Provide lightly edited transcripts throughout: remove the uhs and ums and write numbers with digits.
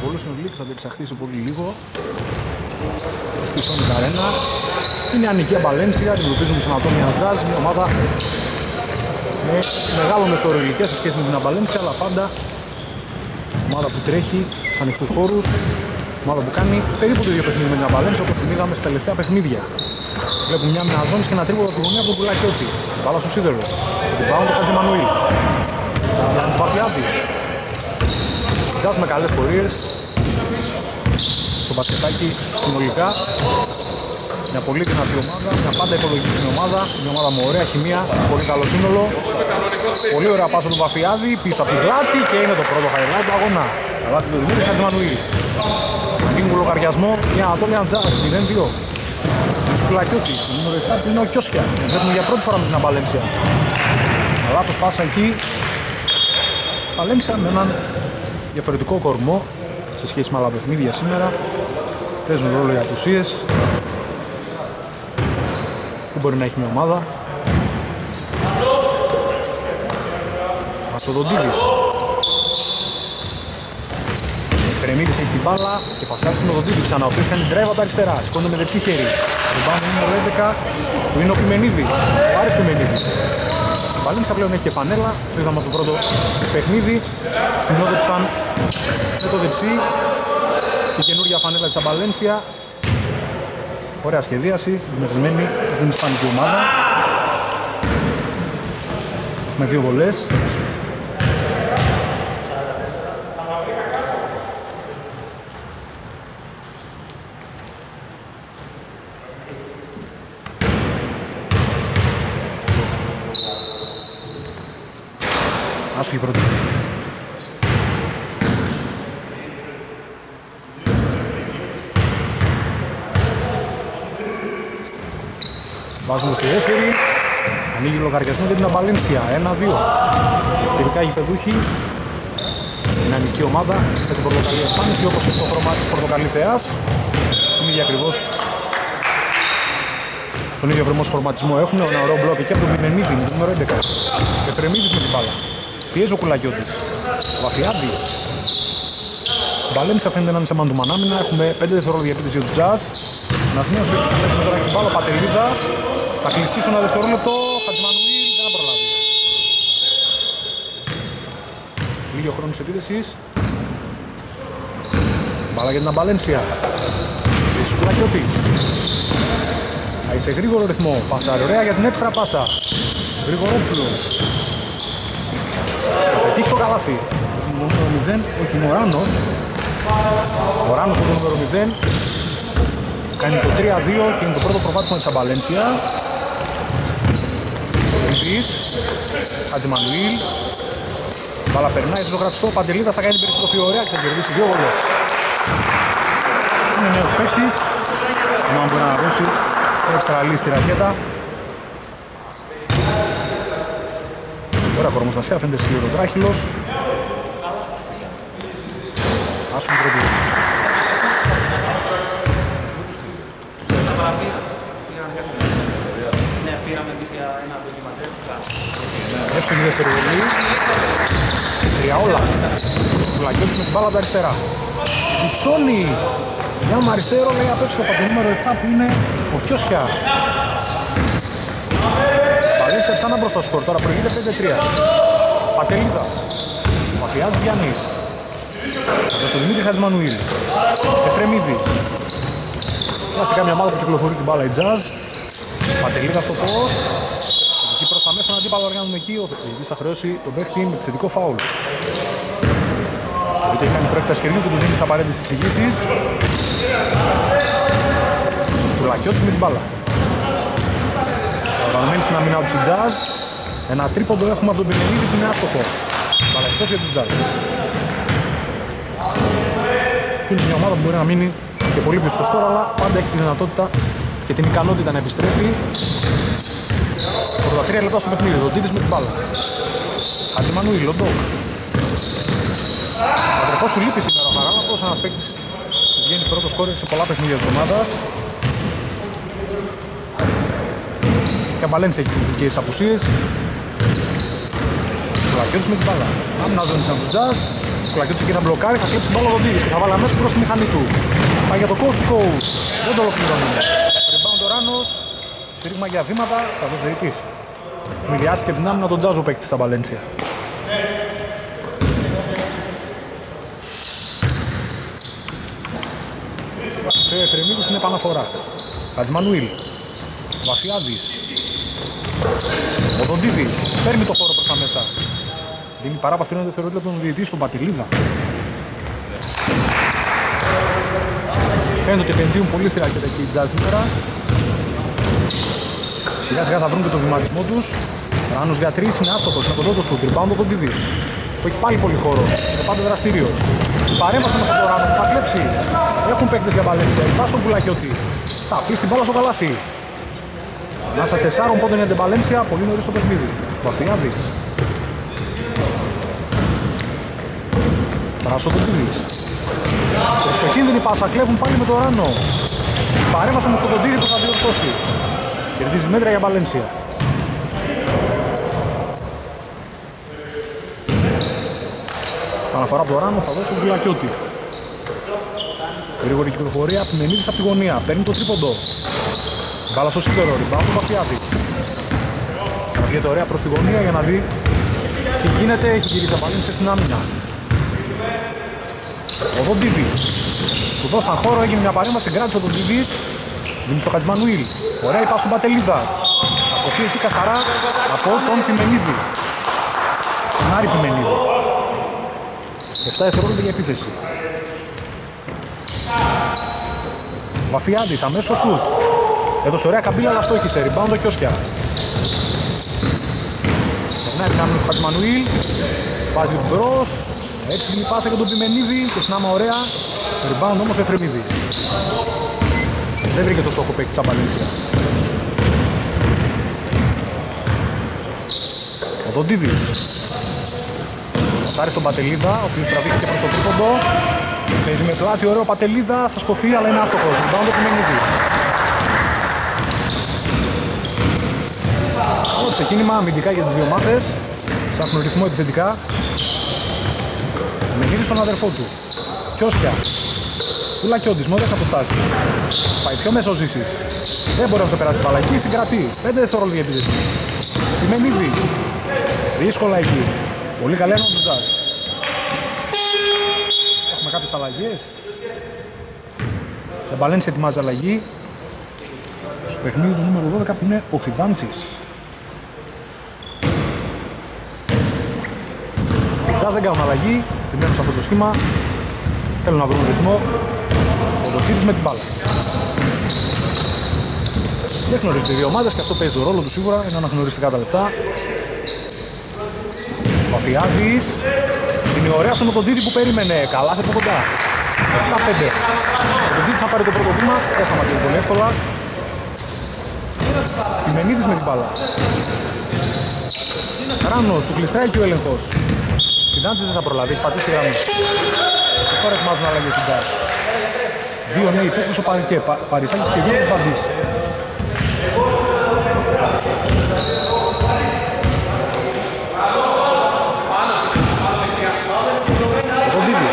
Evolution League θα διεξαχθεί σε πολύ λίγο στη Sonic Arena. Είναι η Ανικία Μπαλένσια, την αντιμετωπίζουν στον Ατόμια Jazz, μια ομάδα με μεγάλο μεσόωρο ηλικία σε σχέση με την Αμπαλένσια, αλλά πάντα ομάδα που τρέχει σε ανοιχτούς χώρους, ομάδα που κάνει περίπου το ίδιο παιχνίδι με την Αμπαλένσια όπως την είδαμε στα τελευταία παιχνίδια. Βλέπουμε μια μοιαζόνης και ένα τρίποδο από τη γωνία από τον Πουλακιώτη. Μπάλα στο σίδερο. Την πάω το Χατζημανουήλ. Για τους Βαφιάδης. Jazz με καλές πορείες. Στο μπασκετάκι συνολικά. Μια πολύ δυνατή ομάδα, μια πάντα υπολογιστική ομάδα. Μια ομάδα με ωραία χημεία, πολύ καλό σύνολο. Πολύ ωραία πάσα του Βαφιάδη πίσω από την πλάτη και είναι το πρώτο highlight του αγώνα. Καλάθι του Δημήτρη Χατζημανουήλ. Ανοίγουν λογαριασμό για Ανατόλια Jazz 0-2. Πουλακιώτη, το νούμερο 7 που είναι ο Κιώσια. Βλέπουμε για πρώτη φορά με την Αμπαλένσια. Λάθος πάσα εκεί. Αμπαλένσια με έναν διαφορετικό κορμό σε σχέση με άλλα παιχνίδια σήμερα. Παίζουν ρόλο οι απουσίες που μπορεί να έχει μια ομάδα. Μασοδοντίδης. Κρεμίδης έχει την μπάλα και πασάρει στον Οδοντίδη ξανά, ο οποίος κάνει drive από τα αριστερά. Σηκώνεται με δεξί χέρι. Το πάνω είναι νούμερο 11 που είναι ο Πιμενίδης. Ο Άρης Πιμενίδης. Η Βαλένσια πλέον έχει και πανέλα. Το είδαμε από το πρώτο παιχνίδι. Συνόδεψαν με το δεξί την καινούργια φανέλα της Αμπαλένσια. Ωραία σχεδίαση, δημιουργημένη από την ισπανική ομάδα. Με 2 βολές. Άσφυγε πρώτη. Βάζουμε στη δεύτερη. Ανοίγει λογαριασμό για την Αμπαλένσια. 1-2. Τελικά γηπεδούχοι. Δυναμική ομάδα με την πορτοκαλί εμφάνιση όπως το χρώμα της πορτοκαλί θεάς. Την ίδια ακριβώς. Τον ίδιο ακριβώς χρωματισμό έχουν. Ένα ωραίο μπλοκ εκεί από τον Πιμενίδη με το νούμερο 11. Και Τρεμίδης με την μπάλα. Πιέζει ο Κουλακιώτης. Ο Βαφιάδης. Η Βαλένσια φαίνεται να είναι σε μαντουμαν άμυνα. Έχουμε 5 δευτερόλεπτα διαπίτηση για τους Jazz. Ένας νέος παίκτης που βλέπουμε τώρα την μπάλα. Ο Πατερίδας. Θα κλειστεί στο ένα δευτερόλεπτο. Χατζημανουήλ δεν θα προλάβει. Λίγο χρόνος επίδεσης. Μπάλα για την Βαλένσια. Ζήσεις Κουλακιώτης. Θα είσαι γρήγορο ρυθμό. Πάσα ωραία για την έξτρα πάσα. Γρηγορόπουλος. Θα πετύχει το καλάθι. Το νούμερο 0, όχι Μωράνος. Μωράνος το νούμερο 0. Κάνει το 3-2 και είναι το πρώτο προβάδισμα της Αμπαλένσια. Λιβής. Χατζημανουήλ. Μπάλα περνάει στο ζωγραφιστό. Ο Παντελίδας θα κάνει την περιστροφή ωραία και θα κερδίσει 2 βολές. Είναι νέος παίκτης. Να μπορεί να δώσει έξτρα λύση στη ρακέτα. Ωραία κορμοστασία, φαίνεται σκληροτράχυλος. Ας τον τρέπει. Εύστον η δεύτερη βολή. 3 όλα. Κουλακιώτης με την μπάλα από τα αριστερά. Υψώνει. Για Μαρισέρο λέει απ' έξω από το νούμερο 7 που είναι ο Κιώσια. Βαλένσια ξανά μπροστά στο σκορ, τώρα προηγείται 5-3. Πατελίδας. Μαφιάδης Γιάννης. Στο Δημήτρη Χατζημανουήλ. Εφρεμίδης. Κλασικά μια ομάδα που κυκλοφορεί την μπάλα η Jazz. Πατελίδας στο post. Εκεί προς τα μέσα στον αντίπαλο οργάνωμα εκεί. Ο διαιτητής θα χρεώσει τον παίκτη με επιθετικό φάουλ. Γιατί έχει κάνει προέκταση χεριού και του δίνει τις απαραίτητες εξηγήσεις. Κουλακιώτης με την μπάλα. Οργανωμένη στην αμυνά του Jazz. Ένα τρίποντο έχουμε από τον Πιμενίδη που είναι άστοχο. Μπάλα εκτός για τους Jazz. Είναι μια ομάδα που μπορεί να μείνει και πολύ πίσω στο σκορ, αλλά πάντα έχει τη δυνατότητα και την ικανότητα να επιστρέφει. Πρώτα 3 λεπτά στο παιχνίδι, ο Τίτης με την μπάλα. Χατζημανουήλ, ο Ντόκ. Ο αδερφός του λείπει σήμερα ο Χαράλαπος, ένας παίκτης που βγαίνει πρώτο σκόρ σε πολλά παιχνίδια της ομάδας. Και Αμπαλένσια έχει φυσικές απουσίες. Κουλακιώτης με την μπάλα. Άμυνα ζώνης από τους Jazz. Ο Κουλακιώτης εκεί θα μπλοκάρει, θα κλέψει την μπάλα ο Δοντίδης και θα βάλει αμέσως προς τη μηχανή του. Πάει για το coast to coast. Δεν το ολοκληρώνει. Rebound ο Ράνος. Σφύριγμα για βήματα, θα δώσει διαιτής. Μοιριάστηκε την άμυνα τον Jazz ο παίκτης στα Βαλένσια. Και ο Εφρεμίδης είναι επαναφορά. Χατζημανουήλ. Βασιάδης. Ο Δοντίδης παίρνει το χώρο προς τα μέσα. Δίνει παράβαση στο δευτερόλεπτο τον διαιτητή στον Πατηλίδα. Φαίνεται ότι επενδύουν πολύ στη ρακέτα εκεί οι Jazz σήμερα. Σιγά σιγά θα βρουν και το βηματισμό τους. Ράνος για 3 είναι άστοχος, είναι κοντό το σουτ. Rebound ο Δοντίδης. Που έχει πάλι πολύ χώρο. Είναι πάντα δραστήριος. Παρέμβαση μέσα από το Ράνο που θα κλέψει. Έχουν παίκτες για Βαλένσια. Υπάρχει στον Πουλακιώτη. Θα αφήσει την μπάλα στο καλάθι. Ανάσα 4 πόντων για την Βαλένσια. Πολύ νωρίς στο παιχνίδι. Βασιάδης. Δοντίδης. Εξοκίνδυνη πάσα, κλέβουν πάλι με το Ράνο. Παρέμβαση με στον Δοντίδη που θα διορθώσει. Κερδίζει μέτρα για Βαλένσια. Αναφορά από το Ράνο θα δώσει τον Πουλακιώτη. Γρήγορη κυκλοφορία, Πιμενίδης από τη γωνία. Παίρνει το τρίποντο. Μπάλα στο σίδερο, rebound του Βασιάδη. Βγαίνει ωραία προς τη γωνία για να δει τι γίνεται. Έχει γυρίσει ο Βαλένσια στην άμυνα. Ο Δοντίδης. Του δώσαν χώρο, έγινε μια παρέμβαση, κράτησε ο Δοντίδης. Δίνει στο Χατζημανουήλ. Ωραία η πάση στον Πατελίδα. Ακοφεί εκεί καθαρά από τον Πιμενίδη. Τον Άρη Πιμενίδη. 7 δευτερόλεπτα για επίθεση. Βαφιάδης, αμέσως στο σουτ. Έδωσε ωραία καμπύλα, αλλά στόχισε. Rebound ο Κιόσκια. Περνάει την άμυνα του Χατζημανουήλ. Βάζει μπρος. Έξυπνη πάσα για τον Πιμενίδη. Και στην άμα ωραία. Rebound όμως ο Εφρεμίδης. Δεν βρήκε το στόχο παίκτη της Βαλένσια. Ο Δοντίδης. Πασάρει στον Πατελίδα, ο οποίος τραβήχθηκε προς το τρίποντο. Παίζει με πλάτη, ωραίο Πατελίδα, στα σκοφή, αλλά είναι άστοχος. Rebound το Πιμενίδη. Άλλο ξεκίνημα αμυντικά για τις δύο ομάδες. Ψάχνουν ρυθμό επιθετικά. Πιμενίδη στον αδερφό του. Κιόσκια. Πουλακιώτης, με ωραίες αποστάσεις. Πάει πιο μέσο Ζήσης. Δεν μπορεί να σε περάσει μπάλα εκεί, συγκρατεί. 5 δευτερόλεπτα για επίθεση. Πιμενίδη. Δύσκολα εκεί. Πολύ καλά είναι ο Jazz. Έχουμε κάποιες αλλαγές. Ο Βαλένσια ετοιμάζει αλλαγή. Στο παιχνίδι του νούμερο 12 που είναι ο Φιδάντσης. Οι Jazz δεν κάνουν αλλαγή. Επιμένουν σε αυτό το σχήμα. Θέλουν να βρουν ρυθμό. Ο Δοντίδης με την μπάλα. Δεν γνωρίζουν οι δύο ομάδες και αυτό παίζει το ρόλο του σίγουρα. Είναι αναγνωριστικά τα λεπτά. Ο Αφιάδης είναι ωραία στον Δοντίδη που περίμενε. Καλά θα από κοντά. 7-5. Ο Δοντίδης θα πάρει το πρώτο βήμα. Δεν σταματήσει πολύ εύκολα. Πιμενίδης με την μπάλα. Ράνος, του κλειστράει και ο έλεγχος. Φιδάντσης δεν θα προλάβει, έχει πατήσει τη γραμμή. Τώρα ετοιμάζουν αλλαγές στην Jazz. Δύο νέοι παίκτες στο παρκέ, Παρισάκης και Γιώργος Βαντής. Ο Δοντίδης.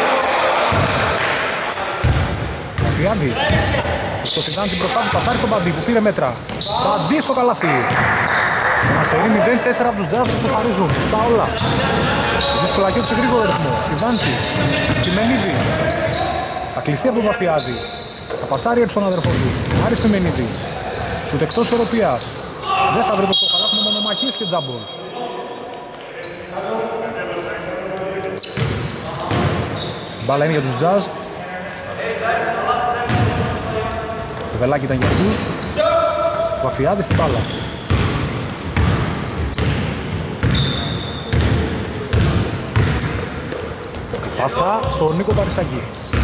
Ο Φιάδης. Στο Φιδάντσι μπροστά του πασάρει στον Παντή που πήρε μέτρα. Παντή στο καλάθι. Ένα σερί 0-4 από τους Jazz που σοφαρίζουν. Στα όλα. Δυσκολακέτου σε γρήγορο ρυθμό. Φιδάντσης. Πιμενίδης. Θα κλειστεί από τον Βαφιάδη. Θα πασάρει έξω τον αδερφό του. Άρης Πιμενίδης. Σουτ εκτός ισορροπίας. Δεν θα βρει το στόχο. Έχουμε μονομαχίες και τζάμπολ. Μπάλα είναι για τους Jazz. Το βελάκι ήταν για αυτούς. Βαφιάδης στην μπάλα. Πάσα στον Νίκο Παρισάκη.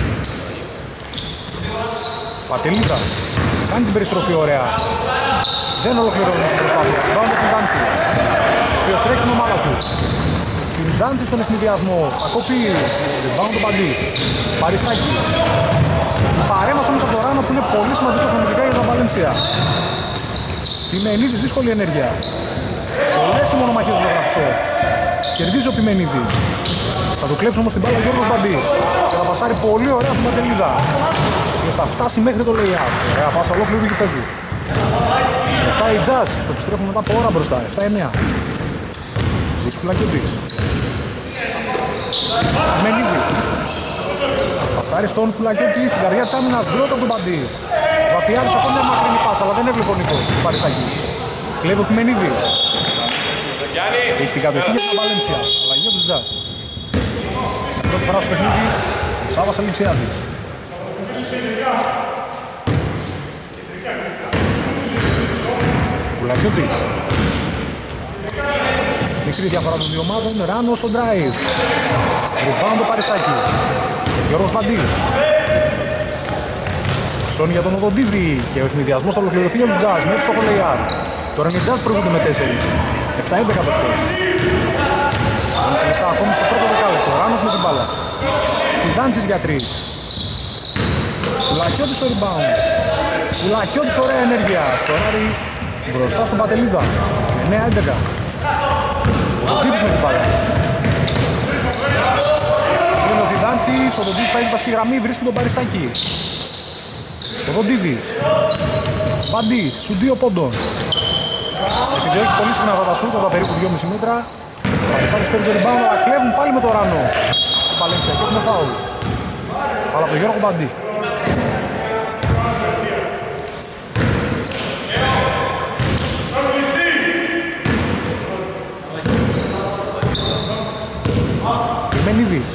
Πατελίδας. Κάνει την περιστροφή ωραία. Δεν ολοκληρώνει την προσπάθεια. Πάμε τον Φιδάντσι. Ο οποίος τρέχει την ομάδα του. Φιδάντσι στον ευνηδιασμό. Ακόπη. Πάμε τον Παντής. Παρισάκη. Παρέμβαση όμως από το Ράνο που είναι πολύ σημαντικός αμυντικά για τα Βαλένσια. Πιμενίδης δύσκολη ενέργεια. Πολλές οι μονομαχίες στο γραφιστό. Κερδίζει ο Πιμενίδης. Θα του κλέψει όμως την μπάλα ο Γιώργος Μπαντής. Και θα πασάρει πολύ ωραία στην Παντελίδα. Και θα φτάσει μέχρι το lay-out. Ωραία πάσα ολόκληρου του γηπέδου. Μπροστά η Jazz. Το επιστρέφουν μετά από ώρα μπροστά. 7-9. Ζήτης Φυλακιώτης. Πιμενίδης. Πασάρει στον Φυλακιώτη στην καρδιά της άμυνας. Γκρότα από τον Μπαντή. Βαφιάρης ακόμα μια μακρινή πάσα, αλλά δεν έβλεπε ο Νίκος Παρισάκης. Κλέβει ο Πιμενίδης. Έχει την κατοχή για την Βαλένσια. Αλλαγή από τους Jazz. Πρώτη φορά στο παιχνίδι, ο Σάββας Αλεξιάδης. Κουλακιώτης. Μικρή διαφορά των δύο ομάδων, Ράνο στο drive. Rebound το Παρισάκης. Γιώργος Παντής. Ψώνει για τον Οδοντίδη και ο ευνηδιασμός θα ολοκληρωθεί για τους Jazz μέχρι στο Χολεϊάρ. Τώρα είναι οι Jazz προηγούνται με 4. 7-11 το σκορ. 5 λεπτά ακόμη στο πρώτο δεκάλεπτο. Ράνος με την μπάλα. Φιδάντσης για 3. Κουλακιώτης στο rebound. Κουλακιώτης ωραία ενέργεια. Σκοράρει μπροστά στον Πατελίδα. 9-11. Ο Τύπης με την μπάλα. Είναι ο Φιδάντσης. Ο Δοντίδης πάει την πασχή γραμμή. Βρίσκει τον Παρισάκη. Ο Δοντίδης. Παντής. Σου 2 πόντων. Επειδή έχει πολύ συχνά αυτά τα σούτ, από περίπου 2,5 μέτρα. Ο Παρισάκης παίρνει το rebound, αλλά κλέβουν πάλι με το Ράνο. Το Παλένσια και έχουμε φάουλ. Αλλά από τον Γιώργο Παντή. Μενίδης.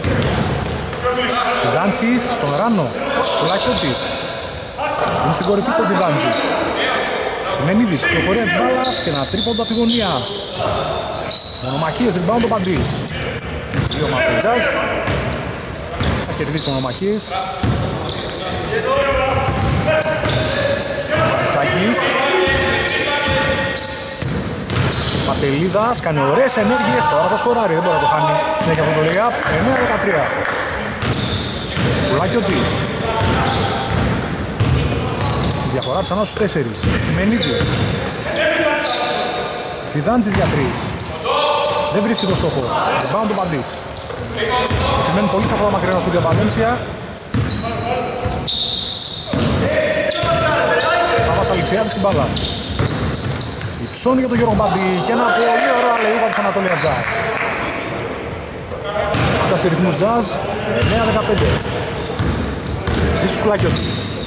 Φιδάντσης στον Ράνο. Κουλακιώτης. Είναι στην κορυφή στο Φιδάντσι. Μενίδης, κυκλοφορία της μπάλας και ένα τρίποντο από τη γωνία. Μονομαχίες, rebound το Παντής. Δύο μάτια Jazz. Θα κερδίσει μονομαχίες. Παρισάκης. Ματελίδας, κάνει ωραίες ενέργειες, τώρα θα σκοράρει, δεν μπορεί να το χάνει. Συνέχεια αυτό το layup, 9-13. Κουλακιώτης. Η διαφορά ξανά στους 4. Μενίδης. Φιδάντσης για 3. Δεν βρίσκει το στόχο. Rebound του Παντής. Επιμένει πολύ σε αυτό το μακρινό σου για Βαλένσια. Σάββας Αλεξιάδης στην μπάλα. Υψώνει για τον Γιώργο Μπαντή και ένα πολύ ωραίο αλλαγή από τους Ανατολία Jazz. Αυτά σε ρυθμούς Jazz, 9-15. Ζήσου Κουλακιώτη.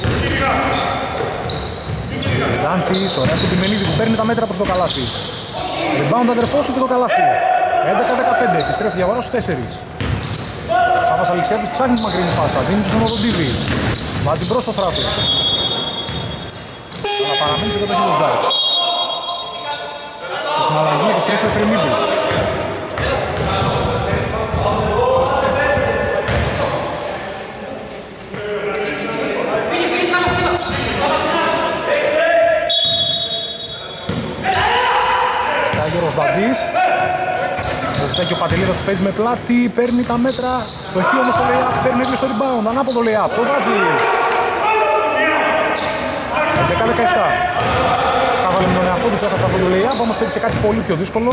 Φιδάντσης, ωραία στο Πιμενίδη που παίρνει τα μέτρα προς το καλάθι. Rebound αδερφός του και το καλάθι. 11-15, επιστρέφει διαφορά στους 4. Σάββας Αλεξιάδης ψάχνει τη μακρινή πάσα, δίνει του στον Οδοντίδη. Βάζει μπρος το Θράσος. Αλλά παραμένει σε κατοχή του Jazz. Στην αλλαγή επιστρέφει ο Φρεμίδης. Γιώργος Μπαντής. Μπροστά και ο Πατελίδας που παίζει με πλάτη, παίρνει τα μέτρα, στοχεί όμως το lay-up, παίρνει στο rebound, ανάποδο lay-up, το βάζει. 11-17. Κάβαλε με τον εαυτό του πέφτασε από το lay-up, όμως παίρνει κάτι πολύ πιο δύσκολο.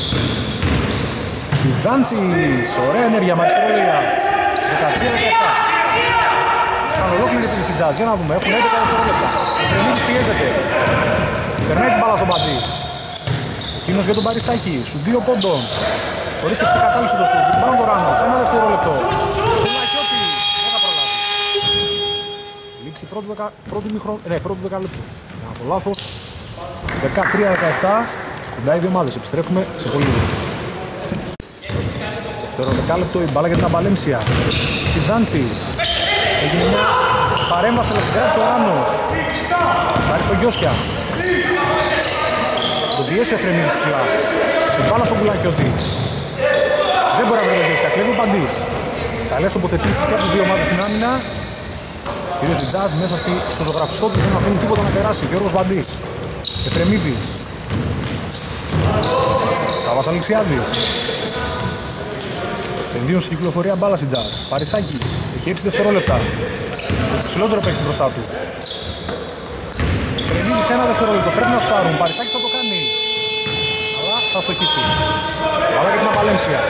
Φιδάντσης, ωραία ενέργεια με αριστερό lay-up. 13-17. Σαν ολόκληρη επίθεση Jazz, για να δούμε, έχουν 11 δευτερόλεπτα. Ο Φρεμίδης πιέζεται. Περνάει την μπάλα στον Μπαντή. Εκείνος για τον Παρισάκη, σου 2 πόντων. Χωρίς ευτυχή κατάληξη το σουτ. Πάνω το Ράνο, ένα δευτερόλεπτο. Κουλακιώτη, δεν θα προλάβει. Λήξη πρώτου δεκαλέπτου. Ένα από λάθος. 13-17. Κοντά οι δύο ομάδες, επιστρέφουμε σε πολύ λίγο. Δεύτερο δεκάλεπτο, η μπάλα για την Αμπαλέμσια. Φιδάντσης. Έγινε μια παρέμβαση, αλλά συγκράτησε ο Ράνος. Στάρει στον Γιώσκια. Το πιέσει ο Φρεμίδης ψηλά. Την μπάλα στον Κουλακιώτη. Δεν μπορεί να βρει το Γιώσκια, κλέβει ο Παντής. Καλές τοποθετήσεις και από τις δύο ομάδες στην άμυνα. Κυρίως η Jazz μέσα στο ζωγραφιστό του δεν αφήνει τίποτα να περάσει. Γιώργος Παντής. Εφρεμίδης. Σάββας Αλεξιάδης. Ενδύουν στην κυκλοφορία μπάλα στην Jazz. Παρισάκης. Έχει 6 δευτερόλεπτα. Ψηλότερο παίκτη μπροστά του. Φρεμίδης 1 δευτερόλεπτο. Πρέπει να στάρουν. Παρισάκης θα το κάνει. Αλλά θα στοχίσει. Αλλά και την Βαλένσια.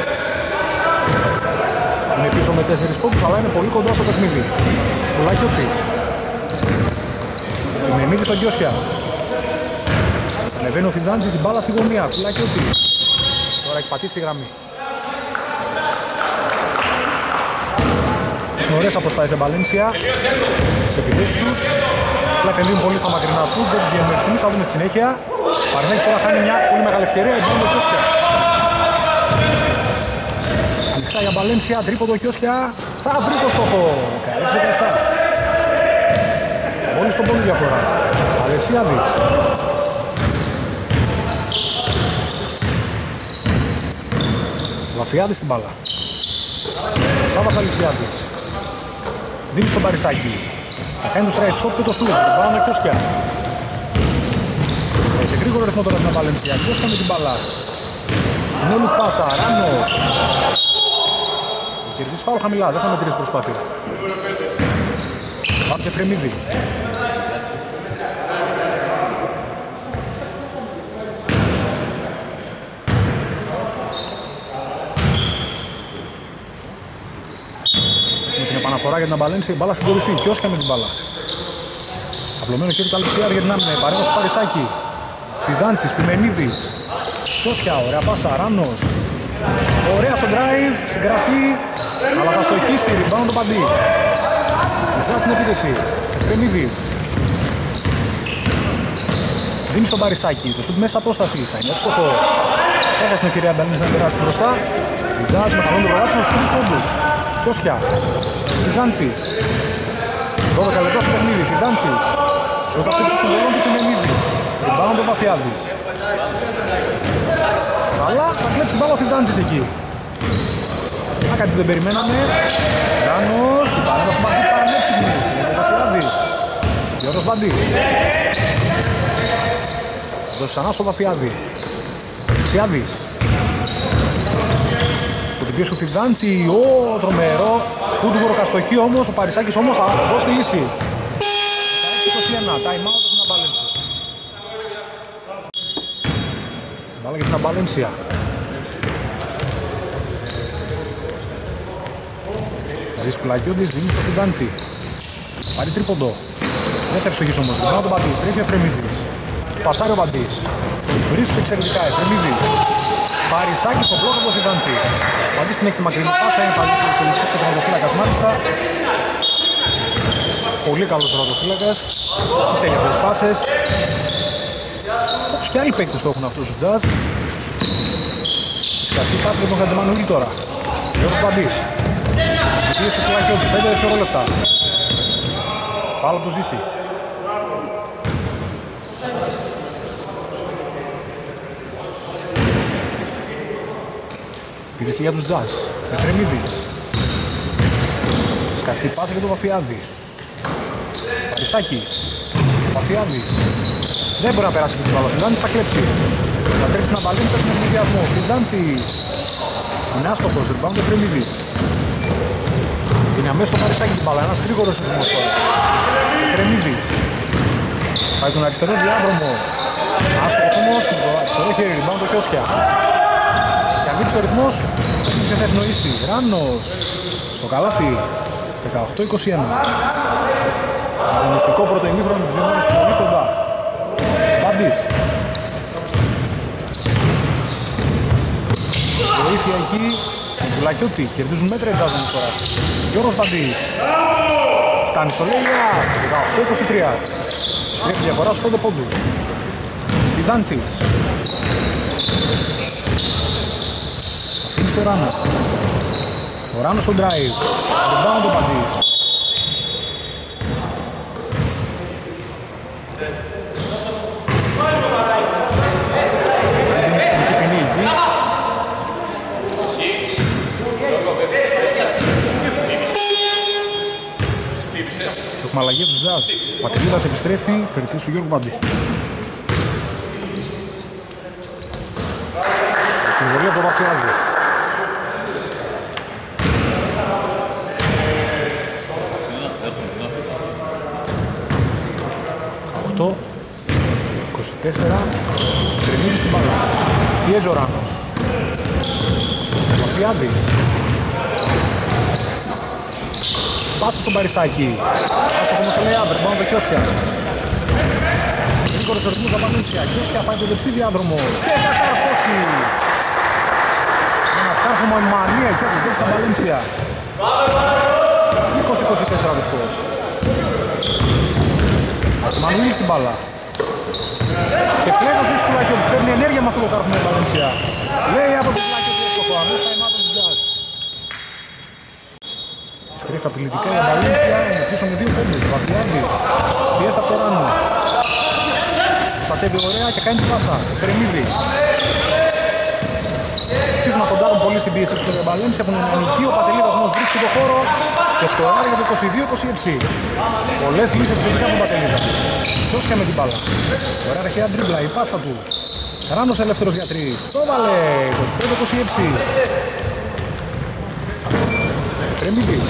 Είναι πίσω με 4 πόντους, αλλά είναι πολύ κοντά στο παιχνίδι. Πουλάκιωτη. Με μύτη στον Κιώσια. Ανεβαίνει ο Φιντζάντζης, την μπάλα στη γωνία. Πουλάκιωτη. Τώρα έχει πατήσει τη γραμμή. Είναι ωραίες αποστάσεις σε Βαλένσια. Στις επιθέσεις τους. Απλά επενδύουν πολύ στα μακρινά σου. Δεν τους βγαίνουν εξήμις, θα δούμε στη συνέχεια. Παρνέξης τώρα χάνει μια πολύ μεγάλη ευκαιρία. Εμπάνω το Κιώσια. Ανοιχτά για Βαλένσια, τρίποντο Κιώσια. Θα βρει το στόχο. 16-17. Μόλις τον πόνι διαφορά. Αλεξιάδης. Λαφιάδης στην μπάλα. Σάββας Αλεξιάδης. Δίνει στον Παρισάκη. Θα κάνει το straight stop και το σουτ. Την μπάλα με Κιώσια. Σε γρήγορο ρυθμό τώρα την Βαλένσια. Κιώσια με την μπάλα. Νόλου πάσα. Ράνος. Κερδίζει φάουλ χαμηλά. Δεν θα μετρήσει προσπάθεια. Πάμε και Φρεμίδη. Με την επαναφορά για την Βαλένσια, η μπάλα στην κορυφή. Κιώσια με την μπάλα. Απλωμένο χέρι του Αλεξιάδη για την άμυνα. Η παρέμβαση Παρισάκη. Φιδάντσης, Πιμενίδης. Κιώσια, ωραία πάσα. Ράνος. Ωραία στο drive, συγκρατεί. Αλλά θα στοχίσει, rebound το Παντής. Μισά στην επίθεση. Φρεμίδης. Δίνει στον Παρισάκη. Το σουτ μέσα απόσταση. Θα είναι εύστοχο. Έχασε την ευκαιρία Ντανίλης να περάσει μπροστά. Η Jazz με καλό το προβάτσιμο στους 3 πόντους. Κιώσια. Φιδάντσης. 12 λεπτά στο παιχνίδι. Φιδάντσης. Σουτ απτύψει στον γόλο του Πιμενίδη. Rebound το Παφιάδης. Αλλά θα κλέψει την μπάλα ο Φιδάντσης εκεί. Κάτι δεν περιμέναμε. Ράνος, η παρέμβαση του Μπαντή πανέξυπνη. Είναι ο Βαφιάδης. Γιώργος Μπαντής. Δώσει ξανά στο Βαφιάδη. Ξιάδης. Το την πίεση του Φιδάντση. Τρομερό. Φούτβορο καστοχή όμως. Ο Παρισάκης όμως θα δώσει τη λύση. 16-21. Time out από την Αμπαλένσια. Μπάλα για την Αμπαλένσια. Ζης Κουλακιώδης δίνει στο Φιντάντσι. Πάρει τρίποντο. Δεν θα ευστοχείς όμως. Βγάλω τον Παντής. Τρέχει ο Εφρεμίδης. Πασάρει ο Παντής. Βρίσκεται εξαιρετικά. Εφρεμίδης. Παρισάκη στο μπλοκ από το Φιντάντσι. Ο Παντής την έχει τη μακρινή πάσα. Είναι παλιός προσελιστής και τερματοφύλακας μάλιστα. Πολύ καλός τερματοφύλακας. Τις έχει αυτές τις πάσες. Όπως και άλλοι παίκτες το έχουν αυτούς τους Jazz. Σκαστή πάσα για τον Χατζημανουήλ τώρα. Γιώργος Παντής. Πίεση στο Κουλακιώτη, 5 δευτερόλεπτα. Φάουλ από το Ζήση. Πίεση για τους Jazz. Εφρεμίδης. Σκαστή πάσα για τον Βαφιάδη. Παρισάκης. Βαφιάδης. Δεν μπορεί να περάσει με την μπάλα. Φιντάντσης θα κλέψει. Θα τρέξει να μπαλίνει στον ευνηδιασμό. Φιντάντσης. Είναι άστοχος. Rebound το Εφρεμίδης. Είναι αμέσως το Παρισάκι την μπάλα, ένας γρήγορος ρυθμός τώρα. Εφρεμίδης. Πάει τον αριστερό διάδρομο. Άστοχος όμως, με το αριστερό χέρι, rebound το Κιώσια. Και αν δείξει ο ρυθμός, δεν θα ευνοήσει. Ράνος. Στο καλάθι. 18-21. Αγωνιστικό πρώτο ημίχρονο της Ζενώνης πολύ κοντά. Μπαντής. Βοήθεια εκεί. Κουλακιώτη, κερδίζουν μέτρα Jazz τώρα. Γιώργος Μπαντής. Φτάνει στο Λέια. 18-23. Στρέφει διαφορά στους 5 πόντους. Φιδάντσης. Αφήνει στο Ράνο. Ο Ράνος στον drive. Rebound ο Μπαντής. Έχουμε αλλαγή από τους Jazz. Ο Πατελίδας επιστρέφει, περιττής του Γιώργου Μπαντή. Στην βολή από το Βαφιάδη. Το 24. Τρεμίδη στην μπάλα. Πιέζει ο Βαφιάδης. Πάσα στον Παρισάκη. Άστοχο όμως το λέει Άμπερ, πάνω το Κιόσκια. Γρήγορος ορισμός από Βαλένσια. Κιόσκια πάει το δεξί διάδρομο. Και θα καρφώσει. Ένα κάρφωμα μανία και από την δεξιά Βαλένσια. 20-24 το σκορ. Μανουήλ στην μπάλα. Και πλέον δύσκολα και όμως παίρνει ενέργεια με αυτό το κάρφωμα η Βαλένσια. Λέει από το πλάκι του εύστοχο. Αμέσως θα ημάτω του Jazz. Στρέφει απειλητικά η Βαλένσια, είναι πίσω με 2 πόντους. Βασιλιάδης, πιέζει από το Ράνο. Στατεύει ωραία και κάνει την πάσα. Φερεμίδη. Αρχίζουν να κοντάρουν πολύ στην πίεση του Βαλένσια που είναι νεανική. Ο Πατελίδας όμως βρίσκει το χώρο και σκοράρει για το 22-26. Πολλές λύσεις επιθετικά από τον Πατελίδα. Σώσκια με την μπάλα. Ωραία αρχαία ντρίμπλα, η πάσα του. Ράνος ελεύθερος για 3. Το βάλε 25-26. Φερεμίδης.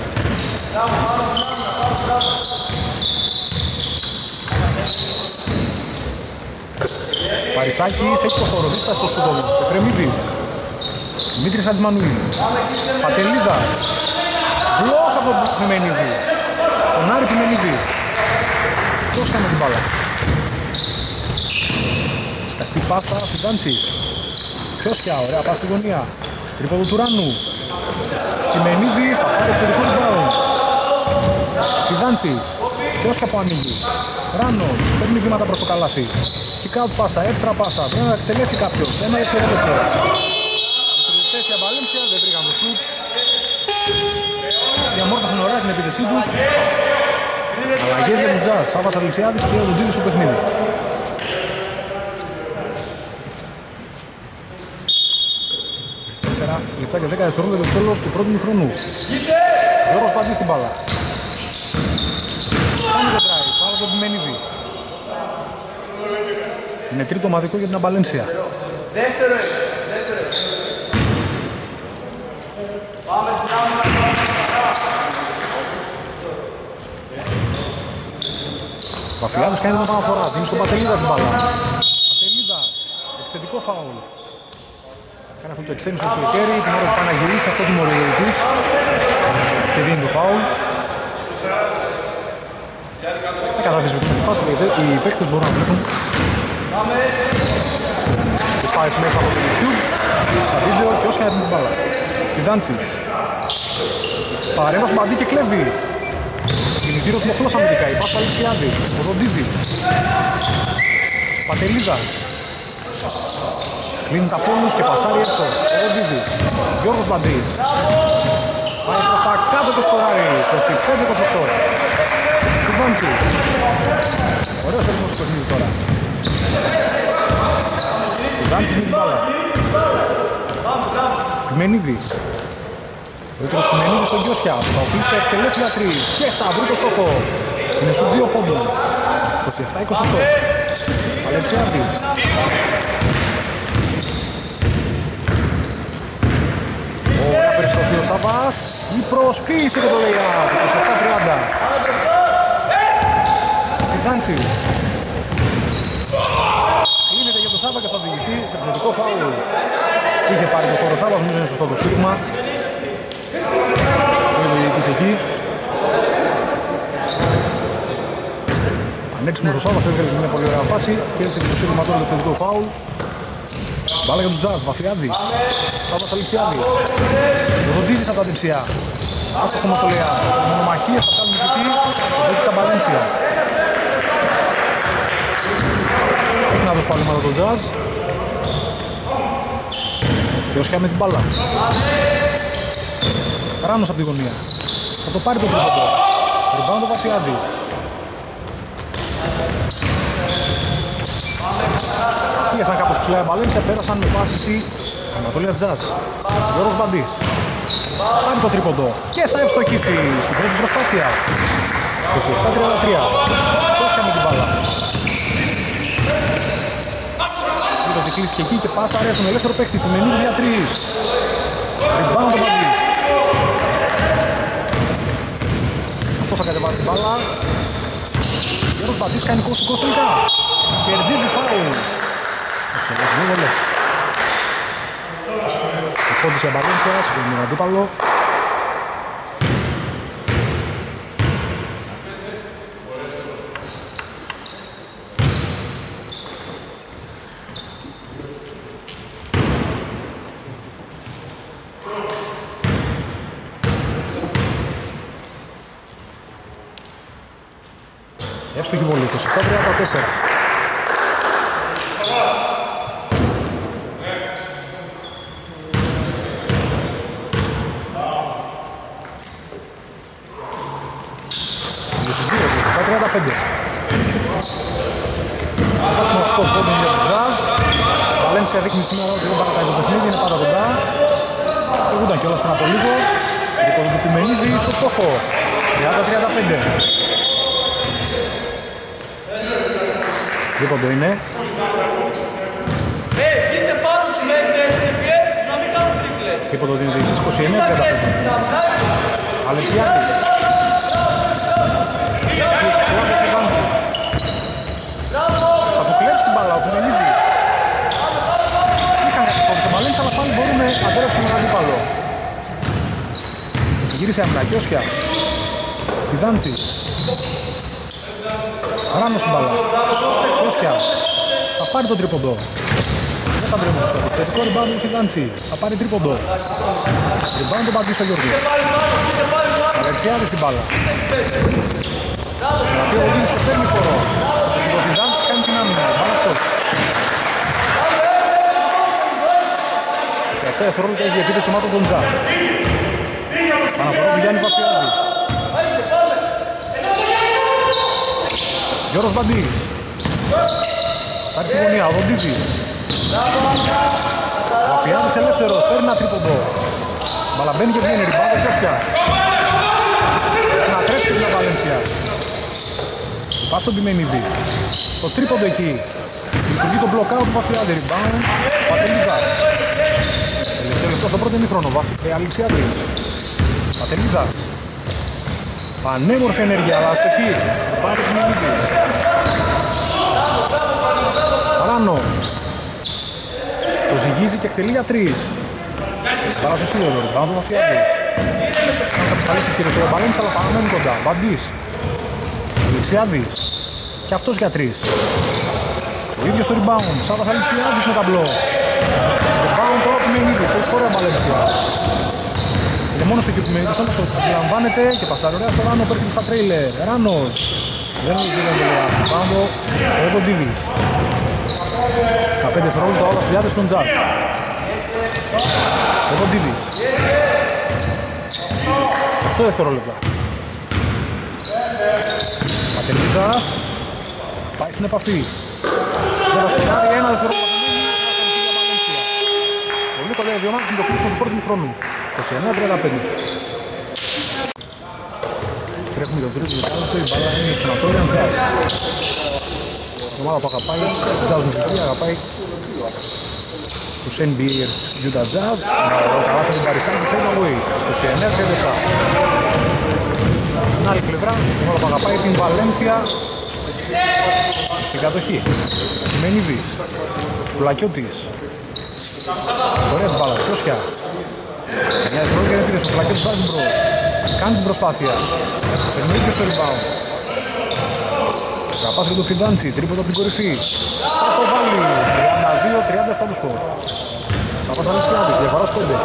Παρισάκης έχει το χώρο, δίστα στο Σουδόλος. Εφρεμίδης. Δημήτρης Ατζμανουήλ. Πατελίδας. Μπλοκ από τον Πιμενίδη. Τον Άρη Πιμενίδη. Ποιος κάνει την μπάλα. Σκαστή πάσα, Φιντάντσης. Κιόσκια, ωραία πάσα στη γωνία. Τρίποδο του Ράνου. Πιμενίδης θα πάρει το δικό rebound. Φιντάντσης. Κιόσκια που ανοίγει. Ράνος, παίρνει βήματα προς το καλάθι. Kick out πάσα, έξτρα πάσα, πρέπει να εκτελέσει κάποιος. Ένα δευτερόλεπτο. Αντιπροσωπές για Βαλένσια, δεν βρήκαν το σουτ. Διαμόρφωσαν ωραία την επίθεσή τους. Αλλαγές για τους Jazz, Σάββας Αλεξιάδης και ο Λουντίδης στο παιχνίδι. 4 λεπτά και 10 δευτερόλεπτα το τέλος του πρώτου μηχρονού. Γιώργος Παντής στην μπάλα. Κάνει το drive, πάρα το Πιμενίδη. Είναι τρίτο ομαδικό για την Αμπαλένσια. Δεύτερο. Πάμε στην άμυνα. Ο Παφιλάδης κάνει την επαναφορά, δίνει στον Πατελίδα την μπάλα. Πατελίδας, επιθετικό φάουλ. Κάνει αυτό το εξτένισο στο χέρι, την ώρα που πάει να γυρίσει, αυτό τιμωρητής. Και δίνει το φάουλ. Δεν καταδείγει την φάση, οι παίκτες μπορούν να βλέπουν. Και πάει μέσα από το YouTube, στα βίντεο και όσοι την μπάλα. Φιντάντσης. Παρέμβαση Μπαντή και κλέβει. Κινητήρος μοχλός αμυντικά, η πάσα Αλεξιάδη. Ο Ροντίδης. Πατελίδας. Κλείνει τα πόνους και πασάρει έξω. Ο Ροντίδης. Γιώργος Μπαντής. Πάει προς τα κάτω και σκοράρει. 25-28. Φιντάντσης. Ωραίος θεσμός στο παιχνίδι τώρα. Φιντάντσης με την μπάλα. Πιμενίδης. Ο έτρος Πιμενίδης στον Κιόσκια. Θα οπλίσει θα εκτελέσει για 3. Και θα βρει το στόχο. Είναι στους 2 πόντων. 27-28. Αλεξιάδης. Ωραία περιστροφή ο Σάββας. Η προσποίηση και το λέει 27-30. Φιντάντσης. Κλείνεται για τον Σάββα και θα οδηγηθεί σε επιθετικό φάουλ. Είχε πάρει το χώρο Σάββας, νομίζω είναι σωστό το σφύριγμα. Το οδηγητής εκεί. Ανέξιμος ο Σάββας, έβγαλε μια πολύ ωραία φάση και έτσι το σφύριγμα τώρα το επιθετικό φάουλ. Μπάλα για τον Jazz, Βαφιάδη. Σάββας Αλεξιάδη. Ροντίδης από τα δεξιά. Άστοχο όμως το λέει. Μονομαχίες θα κάνουν νικητή. Το παίκτη της Αμπαλένσια. Έχει να δώσει φάλματα τον Jazz. Κιόσκια με την μπάλα. Ράνος από τη γωνία. Θα το πάρει το τρίποντο. Rebound ο Βαφιάδης. Πήγασαν κάπως ψηλά η Βαλένσια, πέρασαν με πάσηση Ανατολίας Jazz. Γιώργος Μπαντής. Πάρει το τρίποντο και θα ευστοχίσει στην πρώτη προσπάθεια. 27-33. Κιόσκια με την μπάλα. Το κλείσει και εκεί και πάσα αρέσει στον ελεύθερο παίκτη. Πιμενίδης για 3. Rebound ο Μπαντής. Αυτός θα κατεβάσει την μπάλα. Γιώργος Μπαντής κάνει κόστος τελικά. Κερδίζει φάουλ. πόντους για Βαλένσια, συγκεκριμένο αντίπαλο. Εύστοχη βολή, 27-34. Πάτσουμε 8 πόντους για τους Jazz. Βαλένσια δείχνει σήμερα ότι δεν παρατάει το παιχνίδι, είναι πάντα κοντά. Προηγούνταν κιόλας πριν από λίγο. Δικοδοτημένοι στο στόχο. 30-35. Δίποντο είναι. Βγείτε πάνω συνέχεια, πιέστε τους να μην κάνουν τρίπλες. Δίποντο είναι 29-35. Αλεξιάδης. Θα του κλέψει την μπάλα, ο Τουμενίδης. Είχαν κάτι στο Βαλένσια, αλλά πάλι μπορούμε να αντέραψουμε έναν αντίπαλο. Γύρισε Αμνακιώσια. Φιδάντσης. Ράνος στην μπάλα. Κιώσια. Θα πάρει τον τρίποντο. Δεν θα βρούμε στο θετικό rebound του Φιδάντσι. Θα πάρει τρίποντο. Rebound τον Παντής ο Γιώργος. Αλεξιάδης στην μπάλα. Γραφεί ο Λίδης και παίρνει χώρο. Ο Φιδάντσης κάνει την άμυνα. Μπάλα αυτός. Και αυτά δευτερόλεπτα έχει διεπίθεση ομάδων των Jazz. Παναφορά του Γιάννη Παπιάδη. Γιώργος Μπαντής. Πάρει στη γωνία, ο Δοντίδης. Ο Αφιάδης ελεύθερος, παίρνει ένα τρίποντο. Μπαλαμπαίνει και βγαίνει, ριμπάουντ Κώσια. Να τρέψει την Βαλένσια. Πας στον Τιμενίδη. Το τρίποντο εκεί. Λειτουργεί το blockout του Παφιάδη, ριμπάουντ. Πατελίδα. Τελευταίο στο πρώτο ημίχρονο, Αλεξιάδης. Πατελίδα. Πανέμορφη ενέργεια, αλλά αστοχή. Πάνω του Τιμενίδη. Ράνο. Το ζυγίζει και εκτελεί για 3. Πάρα στο σύνολο, πάνω του Μαφιάδης. Κάνει τα ψυχαλίες του κύριου Βαλένσια, αλλά παραμένει κοντά. Μπαντής. Αλεξιάδης. Και αυτός για 3. Ο ίδιος το rebound. Σάββας Αλεξιάδης με ταμπλό. Rebound τώρα που είναι ίδιος. Έχει χώρα Βαλένσια. Είναι μόνος του και που είναι ίδιος, όμως το αντιλαμβάνεται και πασάρει ωραία στο Ράνο, πέρχεται στα τρέιλερ. Ράνος. Δεν είναι ίδιο τελεία. Rebound ο Κοντίδης. Τα 5 δευτερόλεπτα όλα στη διάθεση των Jazz. Ο Κοντίδης. 8 δευτερόλεπτα. Πατελίδας. Πάει στην επαφή. Δεν θα σκοτάρει, 1 δευτερόλεπτα. Πολύ κοντά δύο μάχες με το κλείσιμο του πρώτου χρόνου. 29-35. Στρέφουμε το τρίτο δεκάλεπτο, η μπάλα είναι στην Ανατόλια Jazz. Η ομάδα που αγαπάει, Jazz μουσική, αγαπάει τους NBAers Utah Jazz. Καλά θα την Παρισάντη, fade away. 29-37. Στην άλλη πλευρά, η ομάδα που αγαπάει την Βαλένσια στην κατοχή. Μενίδης, Πουλακιώτης. Ωραία την μπάλα, Κώσια. Μια δευτερόλεπτα είναι πήρε, ο Πουλακιώτης βάζει μπρος. Κάνει την προσπάθεια. Περνάει και στο rebound. Σκαπάς για το Φιδάντσι, τρίποντο από την κορυφή. Θα το βάλει. 32-37 του σκορ. Σκαπάς Αλεξιάδης, διαφορά 5.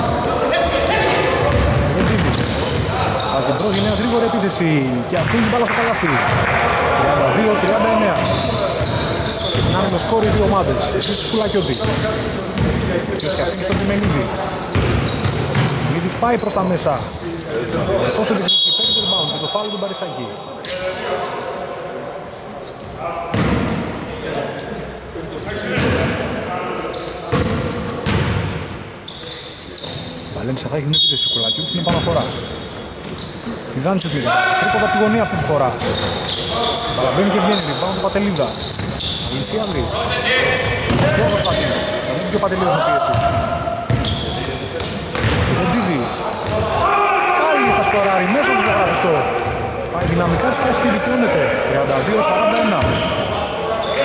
Ροντίδης. Βάζει μπρος για μια γρήγορη επίθεση. Και αφήνει την μπάλα στο καλάθι. 32-39. Ξεκινάμε με σκόρ οι δύο ομάδες. Εσείς του Πουλακιώτη. Και αφήνει στον Τιμενίδη. Μίδης πάει προς τα μέσα. Ωστόσο το διεκδικεί, παίρνει το rebound και το φάουλ του Μπαρισάκη. Βαλένσια θα έχει την επίθεση, ο Κολακιώτης είναι επαναφορά. Φιδάντσι πήρε, τρίποδα από τη γωνία αυτή τη φορά. Παραμπαίνει και βγαίνει, rebound του Πατελίδα. Αλυσιάδης. Λόγος Πατής, θα δίνει και ο Πατελίδας να πίεση. Ροντίδης. Πάλι θα σκοράρει μέσα του Ζαγαριστό. Πάει δυναμικά στις και δικαιώνεται. 32-41.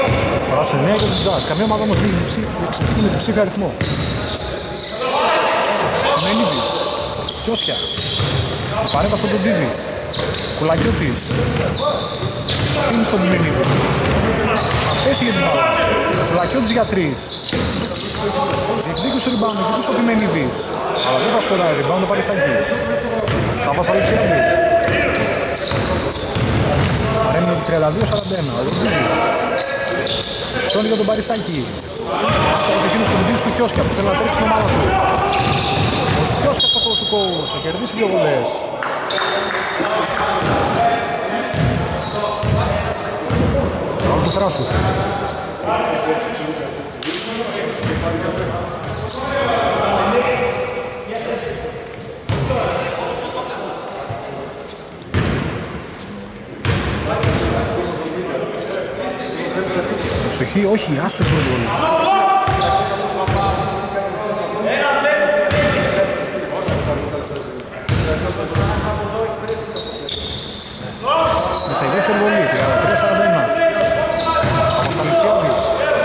Φορά σε νέα και τους Jazz. Καμία ομάδα όμως δεν είναι ψήφια αριθμό. Μενίδης, Κιώσια, η παρέμβαση στον Κοντίδη, Κουλακιώτης, αφήνει στον Μενίδη, θα πέσει για την μπάλα, Κουλακιώτης για 3, διεκδίκησε το rebound, διεκδίκησε ο Μενίδης, αλλά δεν θα σκοράει, rebound ο Παρισάκης, Σάββας Αλεξιάδης, παρέμεινε το 32-41, ο Κοντίδης, ψώνει για τον Παρισάκη, άσχερος εκείνος τον δίνει του Κιώσκα που θέλει να τρέξει την ομάδα του. Ο Κιώσκας στο κόους του κόους, θα κερδίσει 2 βολές. Πάμε του Θράσου. Ευστοχή, όχι, άστο το πρώτο βολή. Σε δεύτερη βολή, 33-41. Σαμασαλιτσιάδης.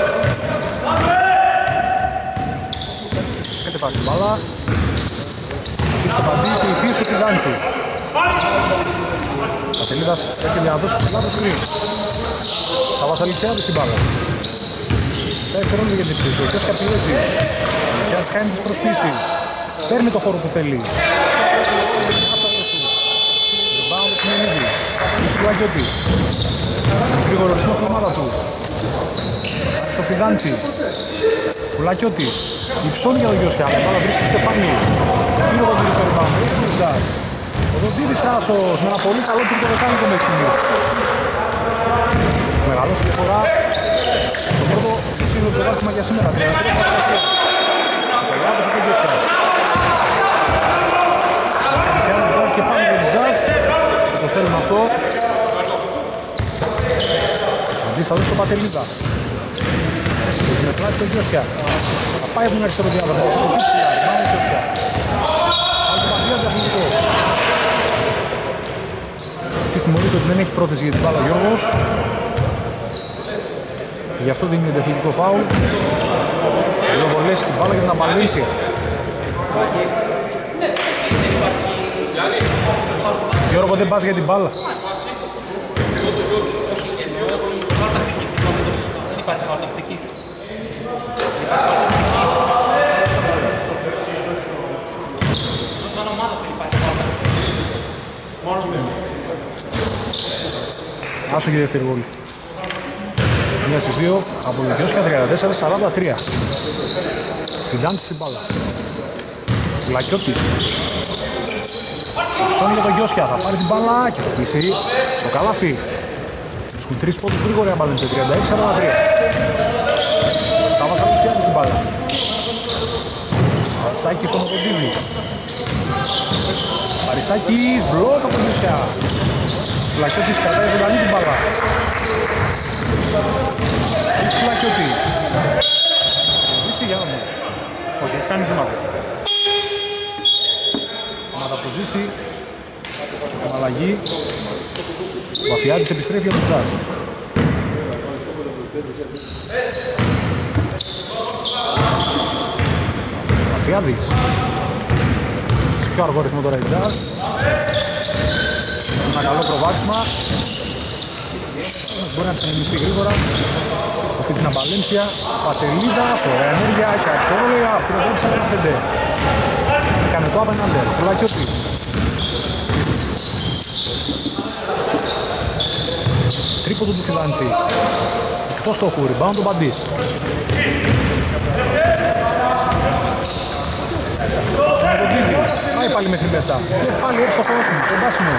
Κάτσε πάση την μπάλα. Αφήσει το παντή και η πίεση του Κιζάντσι. Ατελίδας έρχεται για να δώσει ψηλά το σκριν. Σαμασαλιτσιάδης την μπάλα. Δεύτερον για την πίσω, και σκαπιλέζει. Αλεξιάδης κάνει τις προσπίσεις. Παίρνει το χώρο που θέλει. Rebound του Μενίδης. Κουλακιώτης. Γρήγορο ρυθμό στην ομάδα του. Στο Φιδάντσι. Κουλακιώτης. Υψώνει για τον Γιώσια. Η μπάλα βρίσκει Στεφάνιου. Είναι ο Δοντίδης στο rebound. Ο Δοντίδης Θράσος με ένα πολύ καλό τρίτο δεκάλεπτο μέχρι στιγμής. Μεγαλώσει διαφορά. Στο πρώτο σύνολο του δάτημα για σήμερα. 33-43. Το λάθος από τον Γιώσια. Σαλτσιάνος βάζει και πάνω για τους Jazz. Το θέλουν αυτό. Αντί θα δώσει το Πατελίδα. Το συμμετράει τον Κιώσια. Θα πάει από την αριστερό διάδρομο. Θα το δείξει η Άρη. Μάνο Κιώσια. Άλλη το Πατελίδα διαφημιστικό. Και στη μορφή του ότι δεν έχει πρόθεση για την μπάλα ο Γιώργος. Γι' αυτό δίνει εντεφυγικό φάουλ. Δύο βολές και μπάλα για την απαλύνση. Γιώργο, δεν πας για την μπάλα. Δεν υπάρχει φάουλ τακτικής. Σαν ομάδα δεν υπάρχει φάουλ τακτικής. Μόνος μου. Άστο και δεύτερη βόλη. 1 στις 2 από τον Κιώσκα, 34-43. Φιδάντσι στην μπάλα. Κουλακιώτης. Ψώνει για τον Γιώσια, θα πάρει την μπάλα και θα πείσει στο καλάθι. Έχουν 3 πόντους γρήγορη αμπαλένσε, 36-43. Θα μας απευθιάνει την μπάλα. Παρισάκης στον Οκοντίδη. Παρισάκης, μπλοκ από τον Γιώσια. Κουλακιώτης κρατάει ζωντανή την μπάλα. Της Κουλακιώτης. Ζήσει για να μου. Όχι, έχει κάνει βήματα. Να τα αποζήσει. Με αλλαγή. Ο Αφιάδης επιστρέφει από τους Jazz. Ο Αφιάδης. Σε πιο αργό ρυθμό τώρα οι Jazz. Ένα καλό προβάδισμα. Μπορεί να ψηφιστεί γρήγορα. Αυτή την αμπαλένσια. Πατελίδας, ωραία ενέργεια και αριστερό λέει απ' την οδόν ψάχνει 5. Κάνε το απέναντι. Κουλακιώτη. Τρίποντο του Φιδάντσι. Εκτός στόχου, rebound του Μπαντής. Πάει πάλι μέχρι μέσα. Και πάλι έτσι στο πρόσωπο, στον πάσιμο.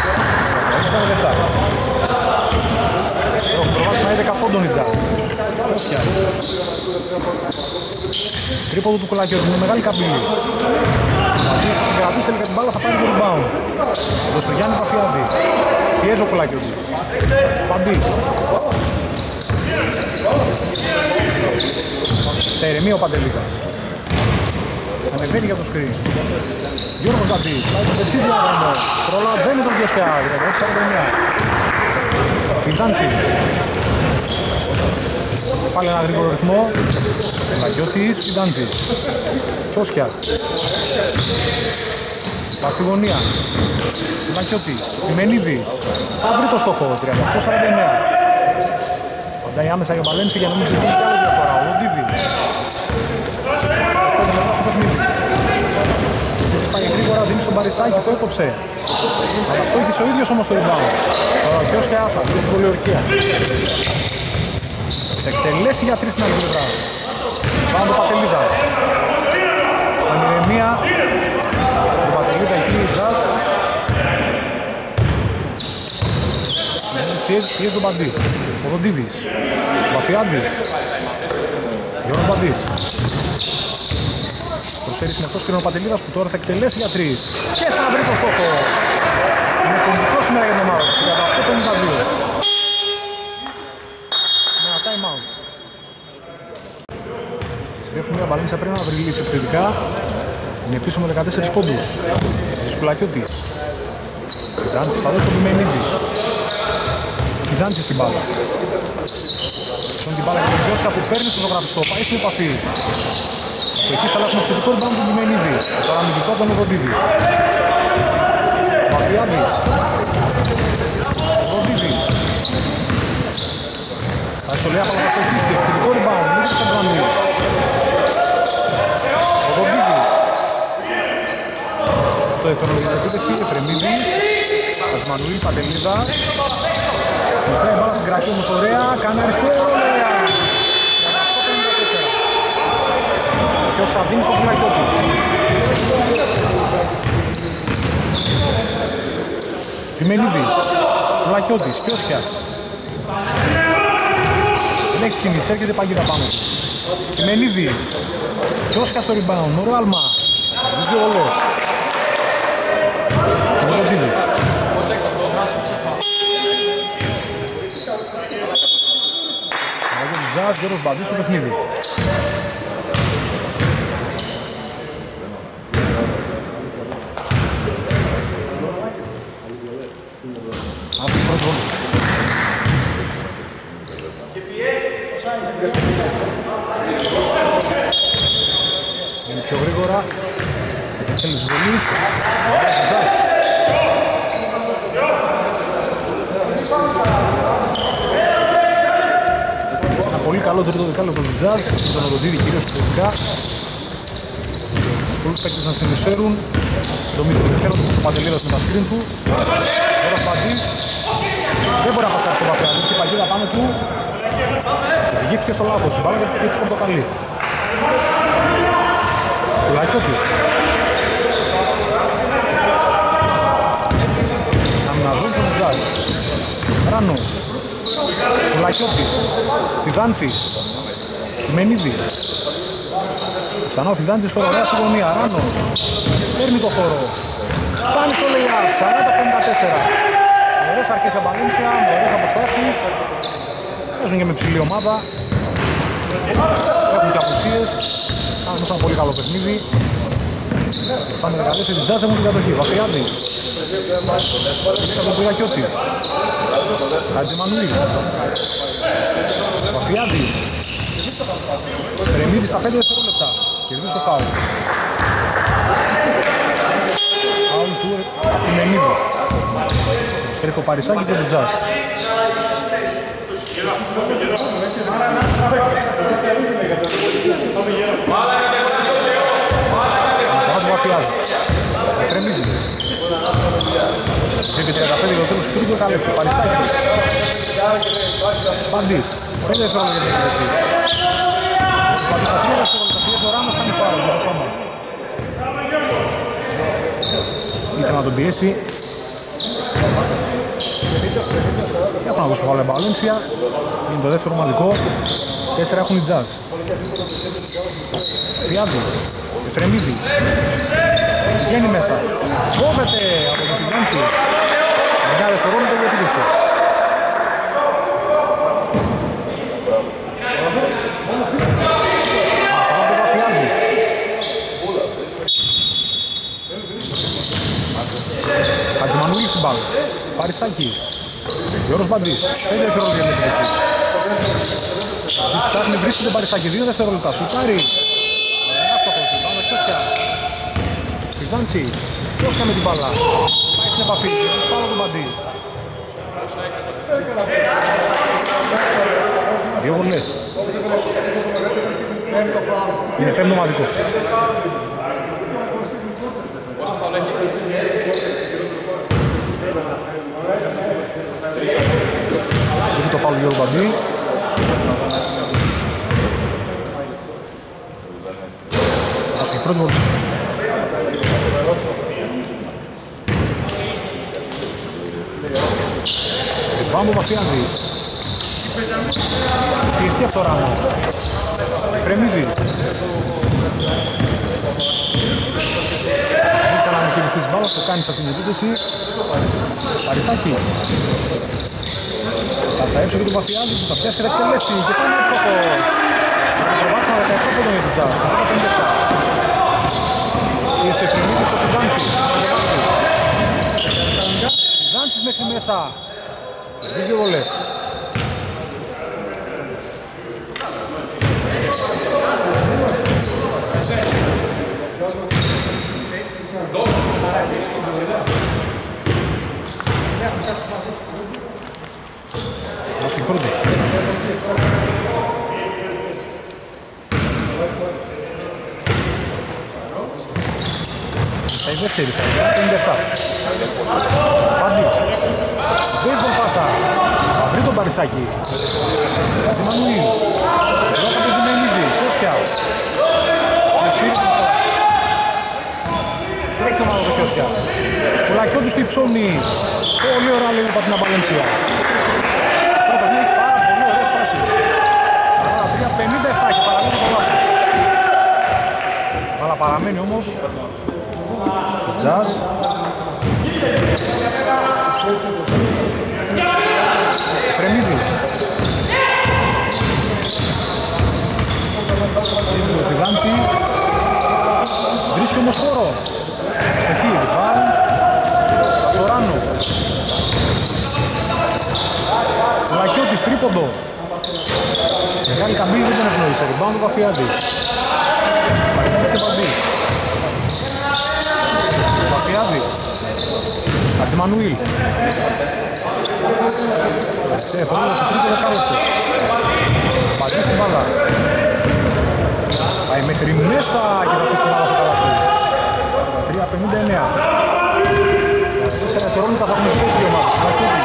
Το προβάσμα είναι 10 πόντων η Jazz. Τρίποντο του Κουλακιώτη με μεγάλη καμπύλη. Ο Αντής θα συγκρατήσει και την μπάλα θα πάρει το rebound. Εδώ στο Γιάννη Παφιάδη. Πιέζει ο Κουλακιώτη. Παντή. Στα ηρεμία ο Παντελίκας. Ανεβαίνει για το σκριν. Γιώργος Παντής. Πάει το δεξί διάδρομο. Προλαβαίνει τον Κιώσκα. 16-49. Φιδάντσι. Πάλι ένα γρήγορο ρυθμό. Λαγιώτης, Φιντάντζης. Κιόσκια. Πας στη γωνία. Λαγιώτης, Μενίδης. Θα βρει το στόχο, 38-49. Παντάει άμεσα για Βαλένσια για να μην ψηφίσει κι άλλη διαφορά. Ο Λοντίβης. Πάει γρήγορα, δίνει στον Παρισάκη, το έκοψε. Αλλά στόχισε ο ίδιος όμως το rebound. Ο Κιόσκια θα βρει στην πολιορκία. Θα εκτελέσει για 3 στην άλλη πλευρά. Πάνω το Πατελίδας. Στον Ηρεμία. Το Πατελίδα εκεί, η Τζαζ. Πιέζει τον Παντή. Ο Ροντίβης. Ο Βαφιάντης. Γιώργο Παντής. Προσφέρει συνεχώς και ο Πατελίδας που τώρα θα εκτελέσει για 3. Και θα βρει το στόχο. Είναι κομβικό σήμερα για την ομάδα. 38-52. Με ένα time out. Στρέφει μια Βαλένσια πρέπει να βρει λύση επιθετικά. Είναι πίσω με 14 πόντους. Σκουλακιώτης. Φιντάντζης θα δώσει τον Πιμενίδη. Φιντάντζης στην μπάλα. Στον την μπάλα για τον Κιόσκα που παίρνει στο ζωγραφιστό. Πάει στην επαφή. Εκεί θα αλλάξουμε επιθετικό rebound του Πιμενίδη. Τώρα αμυντικό τον Ροντίβη. Μαφιάδης. Ροντίβης. Θα στο λέει απαλά στο χύσει. Επιθετικό rebound. Μην θα μπρανεί. Ο Ροντίβης. Το εθνολογικό επίπεση. Εφρεμίδης. Κατσμανουήλ, Πατελίδα. Μισθάει μπάλα στην κρατή όμως ωραία. Κάνει αριστερό. Ωραία. Ποιος θα δίνει στο Πουλακιώτη. Πιμενίδης, Πουλακιώτης, Κιόσκια. Δεν έχει κινήσει, έρχεται παγίδα πάνω του. Πιμενίδης, Κιόσκια στο rebound, ωραίο άλμα. Τις δύο όλες. Το Ροντίβη. Μαγιώτης Τζαζ, Γιώργος Μπαντής στο παιχνίδι. Είναι πιο γρήγορα. Θέλει της βολής. Τζαζ. Ένα πολύ καλό τρίτο δεκάλεπτο του Τζαζ. Τον Ροντίβη κυρίως πολιτικά. Πολλούς παίκτες να συνεισφέρουν. Συντομή του ενδιαφέρον του Πατελίδας με τα σκριν του. Τώρα Παντής. Δεν μπορεί να πασάρει στον Παφιάδη. Είχε παγίδα πάνω του. Οδηγήθηκε στο λάθος. Η μπάλα και έτσι πορτοκαλί. Πουλακιώτης. Αμυναζούν στον Τζάζ. Ράνος. Πουλακιώτης. Φιδάντσης. Μενίδης. Ξανά ο Φιδάντσης τώρα ωραία στη γωνία. Ράνος. Παίρνει το χώρο. Φτάνει στο lay-up. 40-54. Ωραίες αρχές για Βαλένσια, με ωραίες αποστάσεις. Παίζουν και με ψηλή ομάδα. Έχουν και απουσίες. Κάνουν ένα πολύ καλό παιχνίδι. Στα με 14 Τζάζ έχουν την κατοχή. Βαφιάδης. Στα τον Πουλακιώτη. Χατζημανουήλ. Βαφιάδης. Ρεμίδης στα 5 δευτερόλεπτα. Κερδίζει το φάουλ. Φάουλ του Μενίδη. Στρέφει ο Παρισάκης και τον Τζάζ. Αναφορά του Βαφιάδη. Εφρεμίδης. Ζήτει 35 για το τέλος του τρίτου δεκαλέπτου. Παρισάκης. Παντής. 5 δευτερόλεπτα για την έκθεση. Παντής στα 3 δευτερόλεπτα. Πιέζει ο Ράμος, κάνει φάουλ για το σώμα. Ήθελε να τον πιέσει. Έχουν να δώσουν φάουλ η Βαλένσια. Είναι το δεύτερο ομαδικό. 4 έχουν οι Τζαζ. Φιάδης. Εφρεμίδης. Βγαίνει μέσα. Κόβεται από τον Φιντάντζη. 9 δευτερόλεπτα για επίθεση. Αφορά τον Βαφιάδη. Χατζημανουήλ στην μπάλα. Παρισάκης. Γιώργος Μπαντής. 5 δευτερόλεπτα για επίθεση. Ψάχνει, βρίσκει τον Παρισάκη, 2 δευτερόλεπτα, σουτάρει. Άστοχος, πάνω Κιώσια. Φιζάντσης, Κιώσια με την μπάλα. Πάει στην επαφή, σφάλω τον Μπαντή. 2 βολές. Είναι πέμπτο ομαδικό. Έχει το φάουλ Γιώργο Μπαντή. Στην πρώτη βολή. Πάμε ο Μαφιάδης. Πιεστεί από το Ράμο. Φρεμίδης. Ζήτησα να αναχειριστεί τις μπάλας, το κάνει σε αυτήν την επίθεση. Παρισάκης. Πάσα έξω και τον Μαφιάδη που θα πιάσει και θα εκτελέσει. Και πάνε εύστοχος. Προβάσμα 17 πόντων για τους Jazz. Είστε Φρεμίδης στο Φιζάντσι. Φιζάντσις μέχρι μέσα. Στις 2 βολές. Στην πρώτη. Στα η δεύτερη σαριά, 57. Πάντης. Μπέιζμπολ πάσα. Θα βρει τον Παρισάκη. Ζημανουή. Εδώ θα τον Μενίδη. Κιώσια. Τρέχει το μάλλον το Κιώσια. Ο Λακιώτης του υψώνει. Πολύ ωραία λίγο από την Βαλένσια. Αυτό το παιχνίδι έχει πάρα πολύ ωραίες φάσεις. 43-57 και παραμένει το λάθος. Αλλά παραμένει όμως στους Jazz. Φρεμίδης. Είσαι το Φιζάντσι. Βρίσκει όμως χώρο. Στοχή, ριμπάουν. Σαπτοράνο. Λακιώτης, τρίποντο. Μεγάλη καμπύλη δεν τον ευνόησε. Ριμπάουν του Βαφιάδης. Παρισάκης και Παντής. Βαφιάδης. Ατζημανουήλ. Φωνούλα στο τρίτο δεκάλεπτο. Παντής στην μπάλα. Πάει μέχρι μέσα και θα αφήσει την μπάλα στο καλάθι. 43-59. 4 δευτερόλεπτα θα έχουμε τις δύο ομάδες. Λακιώτης.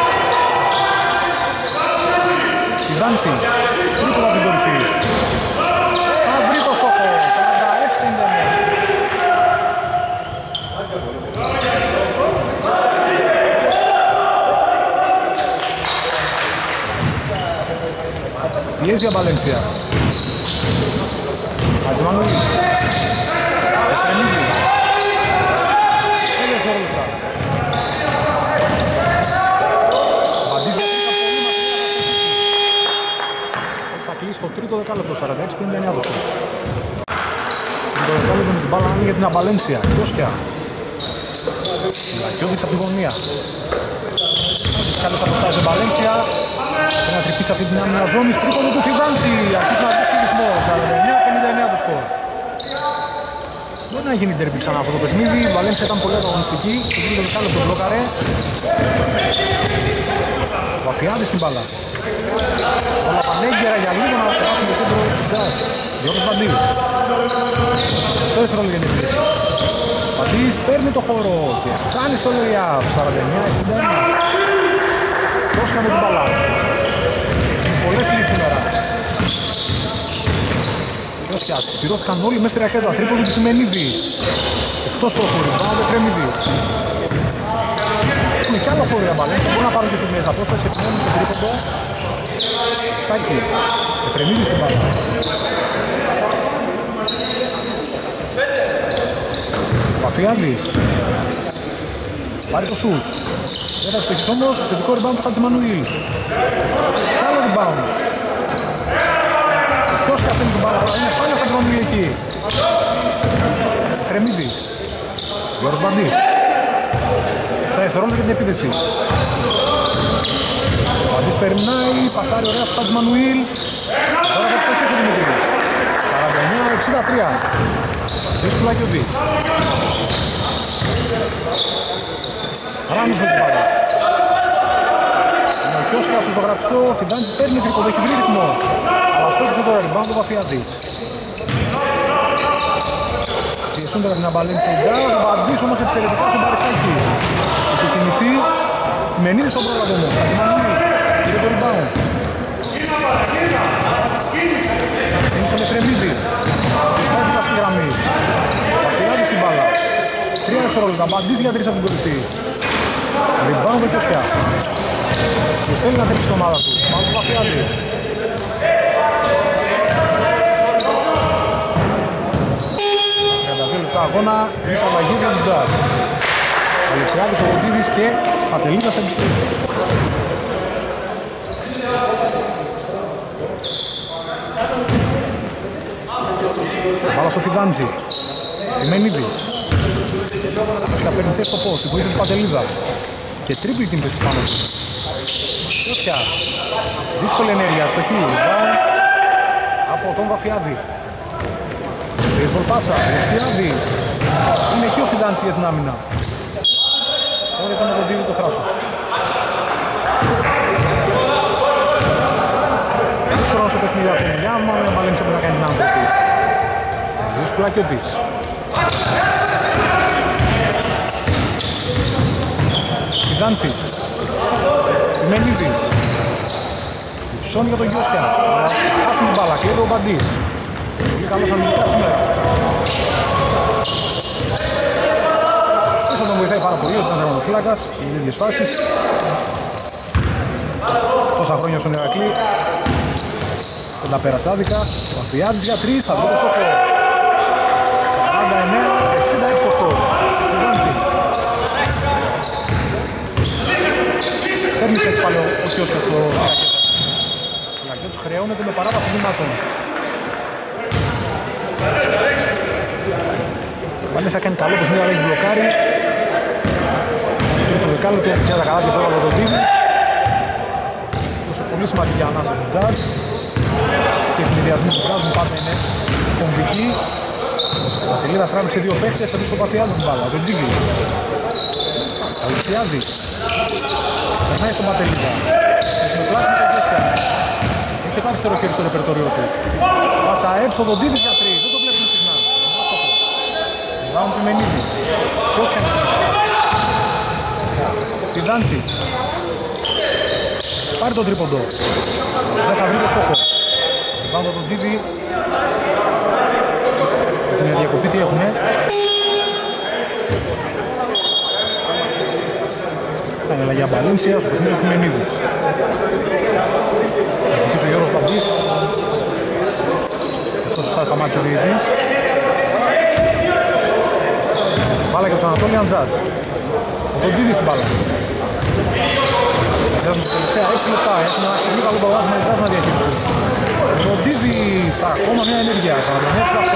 Φιζάντσης. Τρίτο από την κορυφή. Θα βρει το στόχο. 46-59. Πιέζει η Βαλένσια. Ατζημανουή. Εφρεμίδη. 5 δευτερόλεπτα. Μπαντής για τρίτα πολύ μακριά. Θα κλείσει το τρίτο δεκάλεπτο. 46-59 δώσε. Το δεκάλεπτο με την μπάλα είναι για την Βαλένσια. Κιώσια. Λακιώδης από τη γωνία. Καλές αποστάσεις στην Βαλένσια. Πρέπει να τρυπήσει αυτή την άμυνα ζώνη. Τρίποντο του Φιζάντσι. Αρχίζει να βρίσκει ρυθμό. 49-59 το σκορ. Μπορεί να γίνει τερμπι ξανά αυτό το παιχνίδι. Η Βαλένσια ήταν πολύ αγωνιστική. Το τρίτο δεκάλεπτο μπλόκαρε. Βαφιάδης στην μπάλα. Όλα πανέγγερα για λίγο να περάσουν το κέντρο του Jazz. Γιώργος Παντής. Το δεύτερο για την επίθεση. Παντής παίρνει το χώρο και κάνει στο layup. 49-61. Κόσκα με την μπάλα. Πολλές λύσεις σήμερα. Κιώσιας, πυρώθηκαν όλοι μέσα στη ρακέτα. Τρίποντο του Μενίδη. Εκτός το χώρο, πάνω Φρεμίδης. Έχουμε κι άλλο χώρο για μπαλές. Μπορούν να πάρουν και στις μέσα. Απόσταση επιμένουν στο τρίποντο. Σάκης. Φρεμίδης στην μπάλα. Βαφιάδης. Πάρει το σουτ. Δεν θα ξεχείς όμως, θετικό rebound του Χατζημανουήλ. Κι άλλο rebound. Ποιος καθένει την μπάλα, είναι πάλι ο Χατζημανουήλ εκεί. Φρεμίδης. Γιώργος Μπαντής. Θα εθερώνει και την επίθεση. Ο Αντής περνάει, πασάρει ωραία στο Τατζμανουήλ. Τώρα θα ξεχίσει ο Δημητρής. 49-63. Δύσκολα και ο Ντής. Ράμις με την μπάλα. Είναι ο Κιώσιας στο ζωγραφιστό, ο Φιντάντζης παίρνει τρίποντο, έχει βρει ρυθμό. Αλλά στόχισε το rebound του Βαφιαδής. Πιεστούν τώρα την αμπαλένη στο Τζάζ, ο Βαντής όμως εξαιρετικά στον Παρισάκη. Έχει κινηθεί, Μενίδης στον πρόλαβο. Κατζημανουή, πήρε το rebound. Είναι στον Εφρεμίδη. Πιστάει την πασχή γραμμή. Βαφιάδης στην μπάλα. 3 δευτερόλεπτα, Βαντής για 3 από την κορυφή. Rebound το Κιώσια. Και θέλει να τρέξει την ομάδα του. Πάνω του Βαφιάδη. 32 λεπτά αγώνα, 3 αλλαγές για τους Jazz. Αλεξιάδης, ο Βοντίδης και Πατελίδας θα επιστρέψουν. Βάλα στο Φιδάντζη. Μενίδης. Θα παίρνει θέση στο post, βοήθεια του Πατελίδα. Και τρίπλη την πέφτει πάνω του. Κιώσια. Δύσκολη ενέργεια, στοχή. Από τον Βαφιάδη. Baseball πάσα, Αλεξιάδης. Είναι εκεί ο Φιντάντζης για την άμυνα. Τώρα ήταν τον Ντίβι το θράσο. Δύσκολα στο παιχνίδι από την Ελιά, μάλλον ο Μαλένης έπρεπε να κάνει την άνθρωποι. Δύσκολα και ο Ντίς. Φιντάντζης. Μενίδης. Υψώνει για τον Κιώσια. Χάσουν την μπάλα, κλέβει ο Μπαντής. Πολύ καλός αμυντικά σήμερα. Ίσως τον βοηθάει πάρα πολύ όταν ήταν ο φύλακας, οι ίδιες φάσεις. Τόσα χρόνια στον Ηρακλή. Δεν τα πέρασε άδικα. Ο Αφιάδης για 3, θα βρει το στόχο. 49-66 το σκορ. Παίρνει και έτσι πάλι ο Κιώσιας στο Ρακέτ. Ο Ρακέτ τους χρεώνεται με παράβαση βήματων. Ο Βανέσα κάνει καλό παιχνίδι, αλλά έχει μπλοκάρει. Το δεκάλεπτο πια τα καλά και τώρα από τον Ντίβις. Δώσε πολύ σημαντική ανάσα στους Jazz. Και οι συνδυασμοί που βγάζουν πάντα είναι κομβικοί. Ο Πατελίδας τράβηξε 2 παίκτες, θα δει στο Πατιάδη την μπάλα, τον Ντίβις. Αλεξιάδης. Περνάει στον Πατελίδα. Έχει πλάτη με τον Κιώσια. Έχει και το αριστερό χέρι στο ρεπερτόριο του. Πάσα έξω τον Ντίβις για 3, δεν το βλέπουμε συχνά. Ράουν του Μενίδη. Κιώσια. Φιντάντζης. Πάρει τον τρίποντο. Δεν θα βρει το στόχο. Ράουν τον Ντίβι. Έχουν διακοπή, τι έχουνε. Κάνει αλλαγή Αμπαλένσια στο παιχνίδι του Μενίδης. Εκεί ο Γιώργος Παμπής. Αυτό σωστά σταμάτησε ο διαιτητής. Μπάλα για τους Ανατόλιαν Jazz. Ο Κοντζίδης στην μπάλα. Βγάζουν τα τελευταία 6 λεπτά. Έχουν ένα πολύ καλό προγράμμα οι Jazz να διαχειριστούν. Ο Κοντζίδης ακόμα μια ενέργεια. 49-68.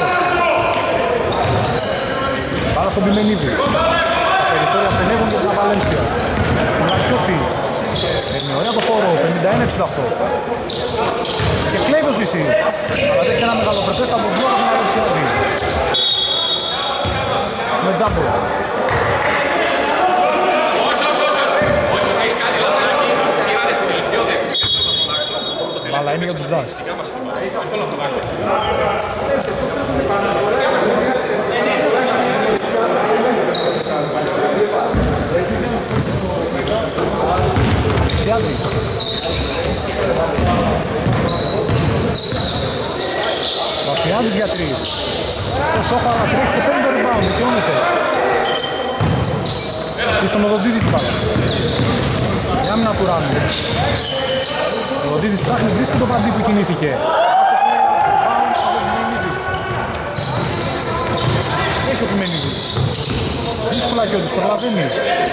Μπάλα στον Πιμενίδη. Τα περιθώρια στενεύουν και την Αβαλένσια. Ο Λακιώτης. Παίρνει ωραία το χώρο. 51-68. Και κλέβει ο Ζησής. Αλλά δεν έχει ένα μεγαλοπρεπές από τον Βλώκα τον Αλεξιάδη. Με τζάμπο. Αλλά είναι για τους Jazz. Αλεξιάδης. Βαφιάδης για 3. Το στόχο ανατρέχει και παίρνει το rebound, δικαιώνεται. Στον Οδοντίδη του πάρα. Η άμυνα του Ράνου. Ο Οδοντίδης ψάχνει, βρίσκει το παντί που κινήθηκε. Έχει ο Πιμενίδης. Δύσκολα και ο Δης, προλαβαίνει.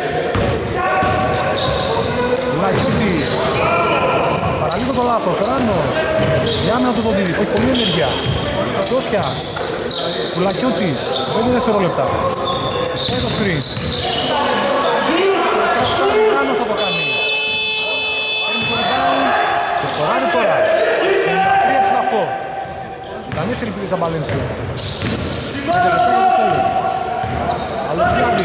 Λακιώτης. Παραλίγο το λάθος, Ράνος. Η άμυνα του Οδοντίδη, έχει πολύ ενέργεια. Κιώσια. Λακιώτης, 5 δευτερόλεπτα. Έχει το screen. Ράνος θα το κάνει. Παίρνει Κανείς ελπίδες στα Βαλένσια. 5 λεπτά για το τέλος. Αλεξιάδης.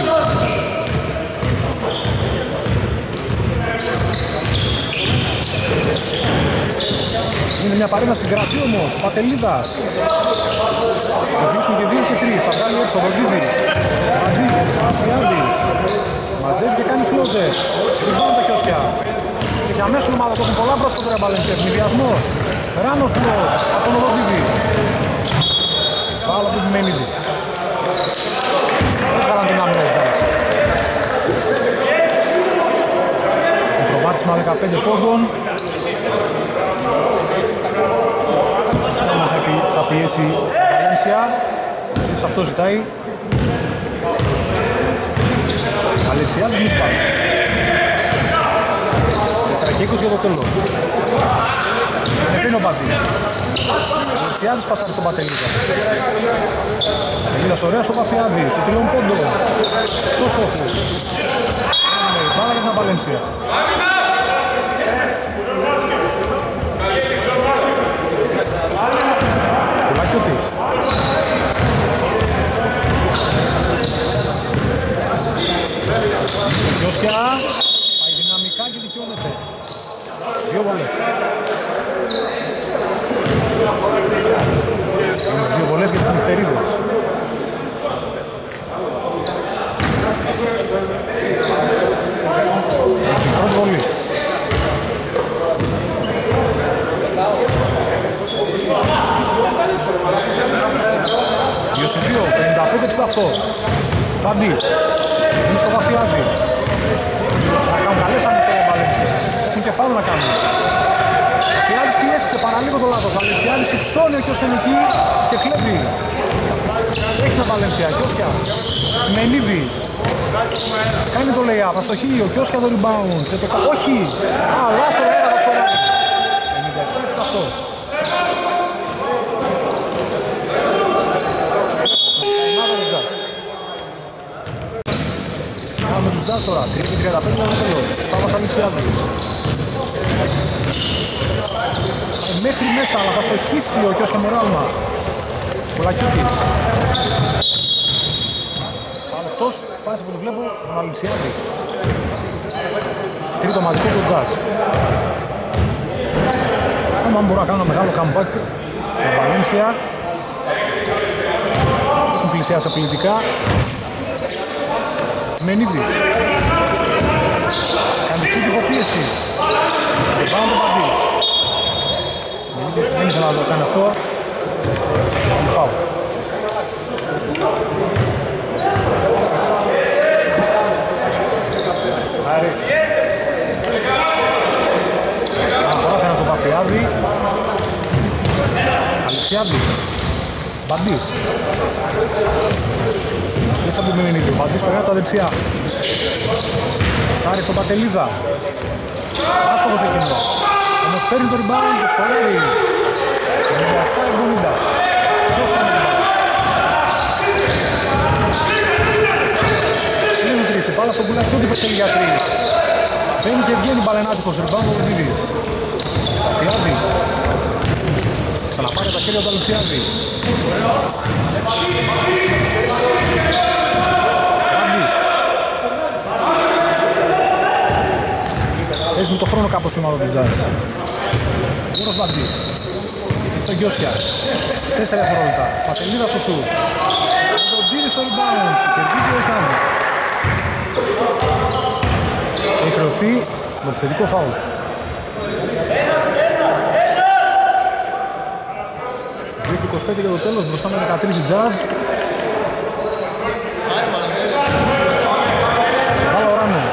Είναι μια παρέμβαση συγκρατή όμως. Πατελίδας. Θα βγήσουν και 2 και 3. Θα βγάλει έξω ο Βολτίδης. Αντίδης. Αλεξιάδης. Μαζεύει και κάνει φλότερ. Ριμπάουν τα χιόσκια. Και για μέσον ομάδα το έχουν πολλά μπροστά τώρα Βαλένσια. Ευνηδιασμός. Ράνος πλώς. Από τον Οδοντίδη. Φάουλ από τον Μενίδη. Έβγαλαν την άμυνα οι Jazz. Προβάτισμα 15 πόντων. Θα πιέσει η Βαλένσια. Εσείς αυτό ζητάει. Αλεξιάδης μη σπάει. 4 και 20 για το τέλος. Είναι ο Πατής. Αλεξιάδης πασάρει στον Πατελίδα. Πατελίδας ωραία στο Παφιάδη. Στο τριών πόντο. Στο στόχο. Η μπάλα για την Βαλένσια. Κουλάκιωτης. Γιώσκια. Πάει δυναμικά και δικαιώνεται. 2 βολές. 2 βολές για τις νυχτερίδες. Στην πρώτη βολή. Δύο στις 2, 55-68. Παντής. Είναι στο Βαφιάδη. Να κάνουν καλές ανοιχτές Βαλένσια. Έχουν και φάουλ να κάνουν. Βαφιάδης πιέστηκε, παραλίγο το λάθος. Αλεξιάδης υψώνει ο Κιώσια εκεί και κλέβει. Έχει ένα Βαλένσια, Κιώσια. Μενίδης. Κάνει το lay-up, αστοχή, ο Κιώσια το rebound. Όχι! Αλλά στο αέρα θα σκοράρει. 57-68. Με τους Jazz τώρα, 3-35 για το τέλος. Σάββας Αλεξιάδης. Μέχρι μέσα, αλλά θα στοχίσει ο Κιώσια με ράλμα. Κουλακιώτης. Πάμε εκτός, φάση που το βλέπω, τον Αλεξιάδη. Τρίτο μαζικό του Jazz. Αν μπορώ να κάνω ένα μεγάλο comeback, το Βαλένσια. Έχουν πλησιάσει απειλητικά. Μενίδης. Κάνει την υποπίεση. Και πάνω το Παντής. Μενίδης δεν ήθελα να το κάνει αυτό. Είναι φάουλ. Άρη. Αναφορά θα είναι το Βαφιάδη. Αλεξιάδης. Παντής. Μέσα από τον Μενίδη, ο Παντής περνάει τα δεξιά. Σάρι στον Πατελίδα. Άστοχος εκείνος. Όμως παίρνει το rebound και σκοράρει. 97-70. Ποιος είναι την μπάλα. Είναι τρεις, η μπάλα στον Κουλακιώτη πετέλει για 3. Μπαίνει και βγαίνει μπαλενάτικος, rebound ο Μενίδης. Αλεξιάδης. Ξαναπάρει τα χέρια του Αλεξιάδη. Παντής. Παίζουμε το χρόνο κάπως η ομάδα του Jazz. Γιώρος Παντής. Το Γιώσκια. 4 δευτερόλεπτα. Πατελίδα στο σουτ. Τον τύρι στο rebound. Κερδίζει ο Χάνη. Έχει χρεωθεί με επιθετικό φάουλ. Και 25 για το τέλος, μπροστά με 13 η Jazz. Μπάλα ο Ράνος.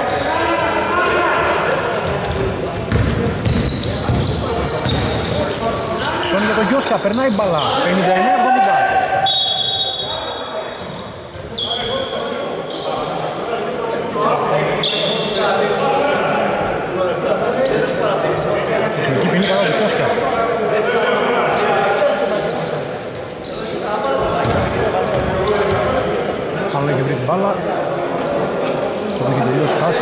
Ψώνει για τον Γιώσκα, περνάει μπάλα. 59-70. Τεχνική ποινή κατά του Γιώσκα. Αν έχει βρει την μπάλα, το έχει τελείως χάσει.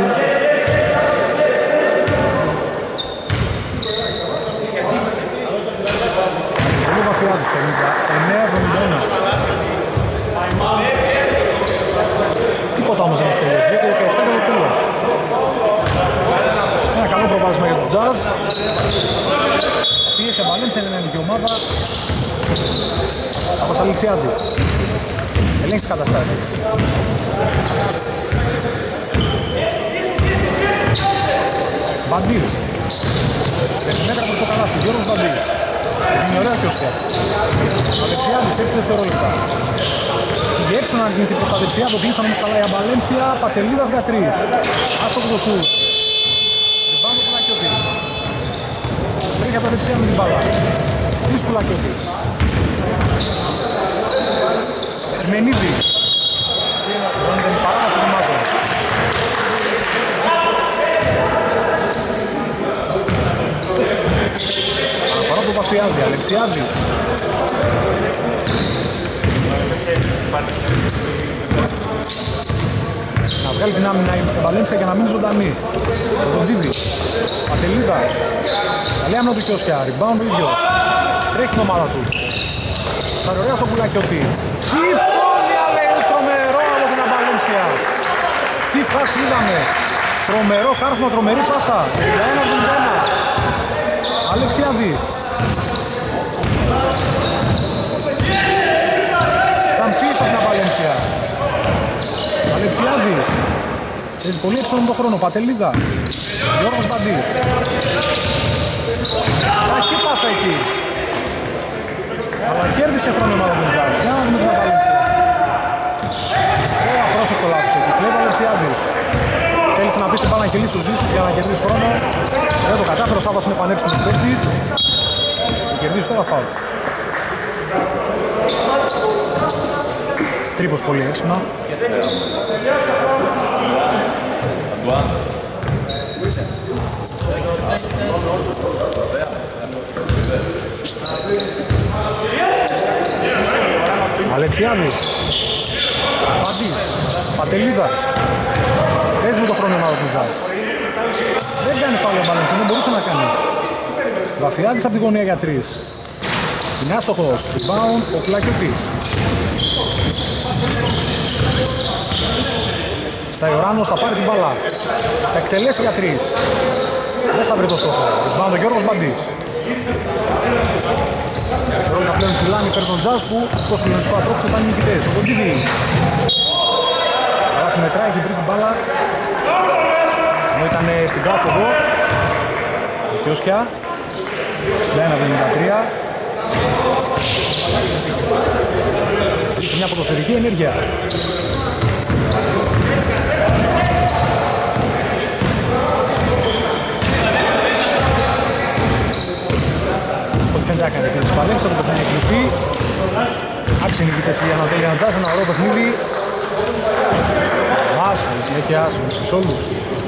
του Βαφιάδης, 59-71. Τίποτα όμως δεν έχει τελειώσει, 2-17 και το τέλος. Ένα καλό προβάδισμα για τους Jazz. Πίεσε Βαλένσια, είναι η ομάδα. Σάββας Αλεξιάδη. Ελέγχει τις καταστάσεις. Μπαντής. 5 μέτρα προς το καλάθι, Γιώργος Μπαντής. Είναι ωραία κιόσκια. Αλεξιάδης, 6 δευτερόλεπτα. Πήγε έξω να αρνηθεί προς τα δεξιά, το κλείσαν όμως καλά η Αμπαλένσια. Πατελίδας για 3. Άστοχο το σουτ. Ριμπάουντ του Κουλακιώτης. Τρέχει από τα δεξιά με την μπάλα. Στις Κουλακιώτης. Μενίδης. Δεν είναι παράδοση των μάτων. Αναφορά του Παφιάδη, Αλεξιάδης. Να βγάλει την άμυνα η Βαλένσια για να μείνει ζωντανή. Ροντίδη. Πατελίδας. Καλή άμυνα του Κιόσκια. Rebound ο ίδιος. Τρέχει την ομάδα του. Σαρωρέα στο Κουλακιώτη. Τι ψώνια λέει, τρομερό από την Βαλένσια. Τι φάση είδαμε. Τρομερό κάρφωμα, τρομερή πάσα. 61-71. Αλεξιάδης. Σαν πίσω από την Βαλένσια. Αλεξιάδης. Έχει πολύ έξυπνο τον χρόνο. Πατελίδας. Γιώργος Μπαντής. Κακή πάσα εκεί. Αλλά κέρδισε χρόνο η ομάδα του Jazz. Για να δούμε την Βαλένσια. Απρόσεκτο λάθος εκεί. Κλέβει ο Αλεξιάδης. Θέλησε να πει στην μπάλα και λύσει τους δύσεις για να κερδίσει χρόνο. Δεν το κατάφερε, ο Σάββας είναι πανέξυπνος παίκτης. Και κερδίζει τώρα φάουλ. Τρίπος πολύ έξυπνα. Αλεξιάδης. Παντής. Πατελίδας. Παίζει με το χρόνο ομάδα του Jazz. Δεν κάνει φάουλ ο Βαλένσια, δεν μπορούσε να κάνει. Βαφιάδης από τη γωνία για 3. Είναι άστοχος. Rebound ο Κουλακιώτης. Σταϊοράνος θα πάρει την μπάλα. Θα εκτελέσει για 3. Δεν θα βρει το στόχο. Rebound ο Γιώργος Μπαντής. Δευτερόλεπτα πλέον κυλάνε υπέρ των Jazz που στο συγκλονιστικό απρόκειτο θα είναι νικητές. Ο Κοντίδη. Αλλά συμμετράει, έχει βρει την μπάλα. Ενώ ήταν στην κάθοδο. Ο Κιόσκια. 61-73. Είχε μια ποδοσφαιρική ενέργεια. Ό,τι φαίνεται έκανε και της Βαλένσια, το παιχνίδι κληθεί. Άξιοι νικητές η Ανατολία Jazz, ένα ωραίο παιχνίδι. Μας, καλή συνέχεια, σε όλους.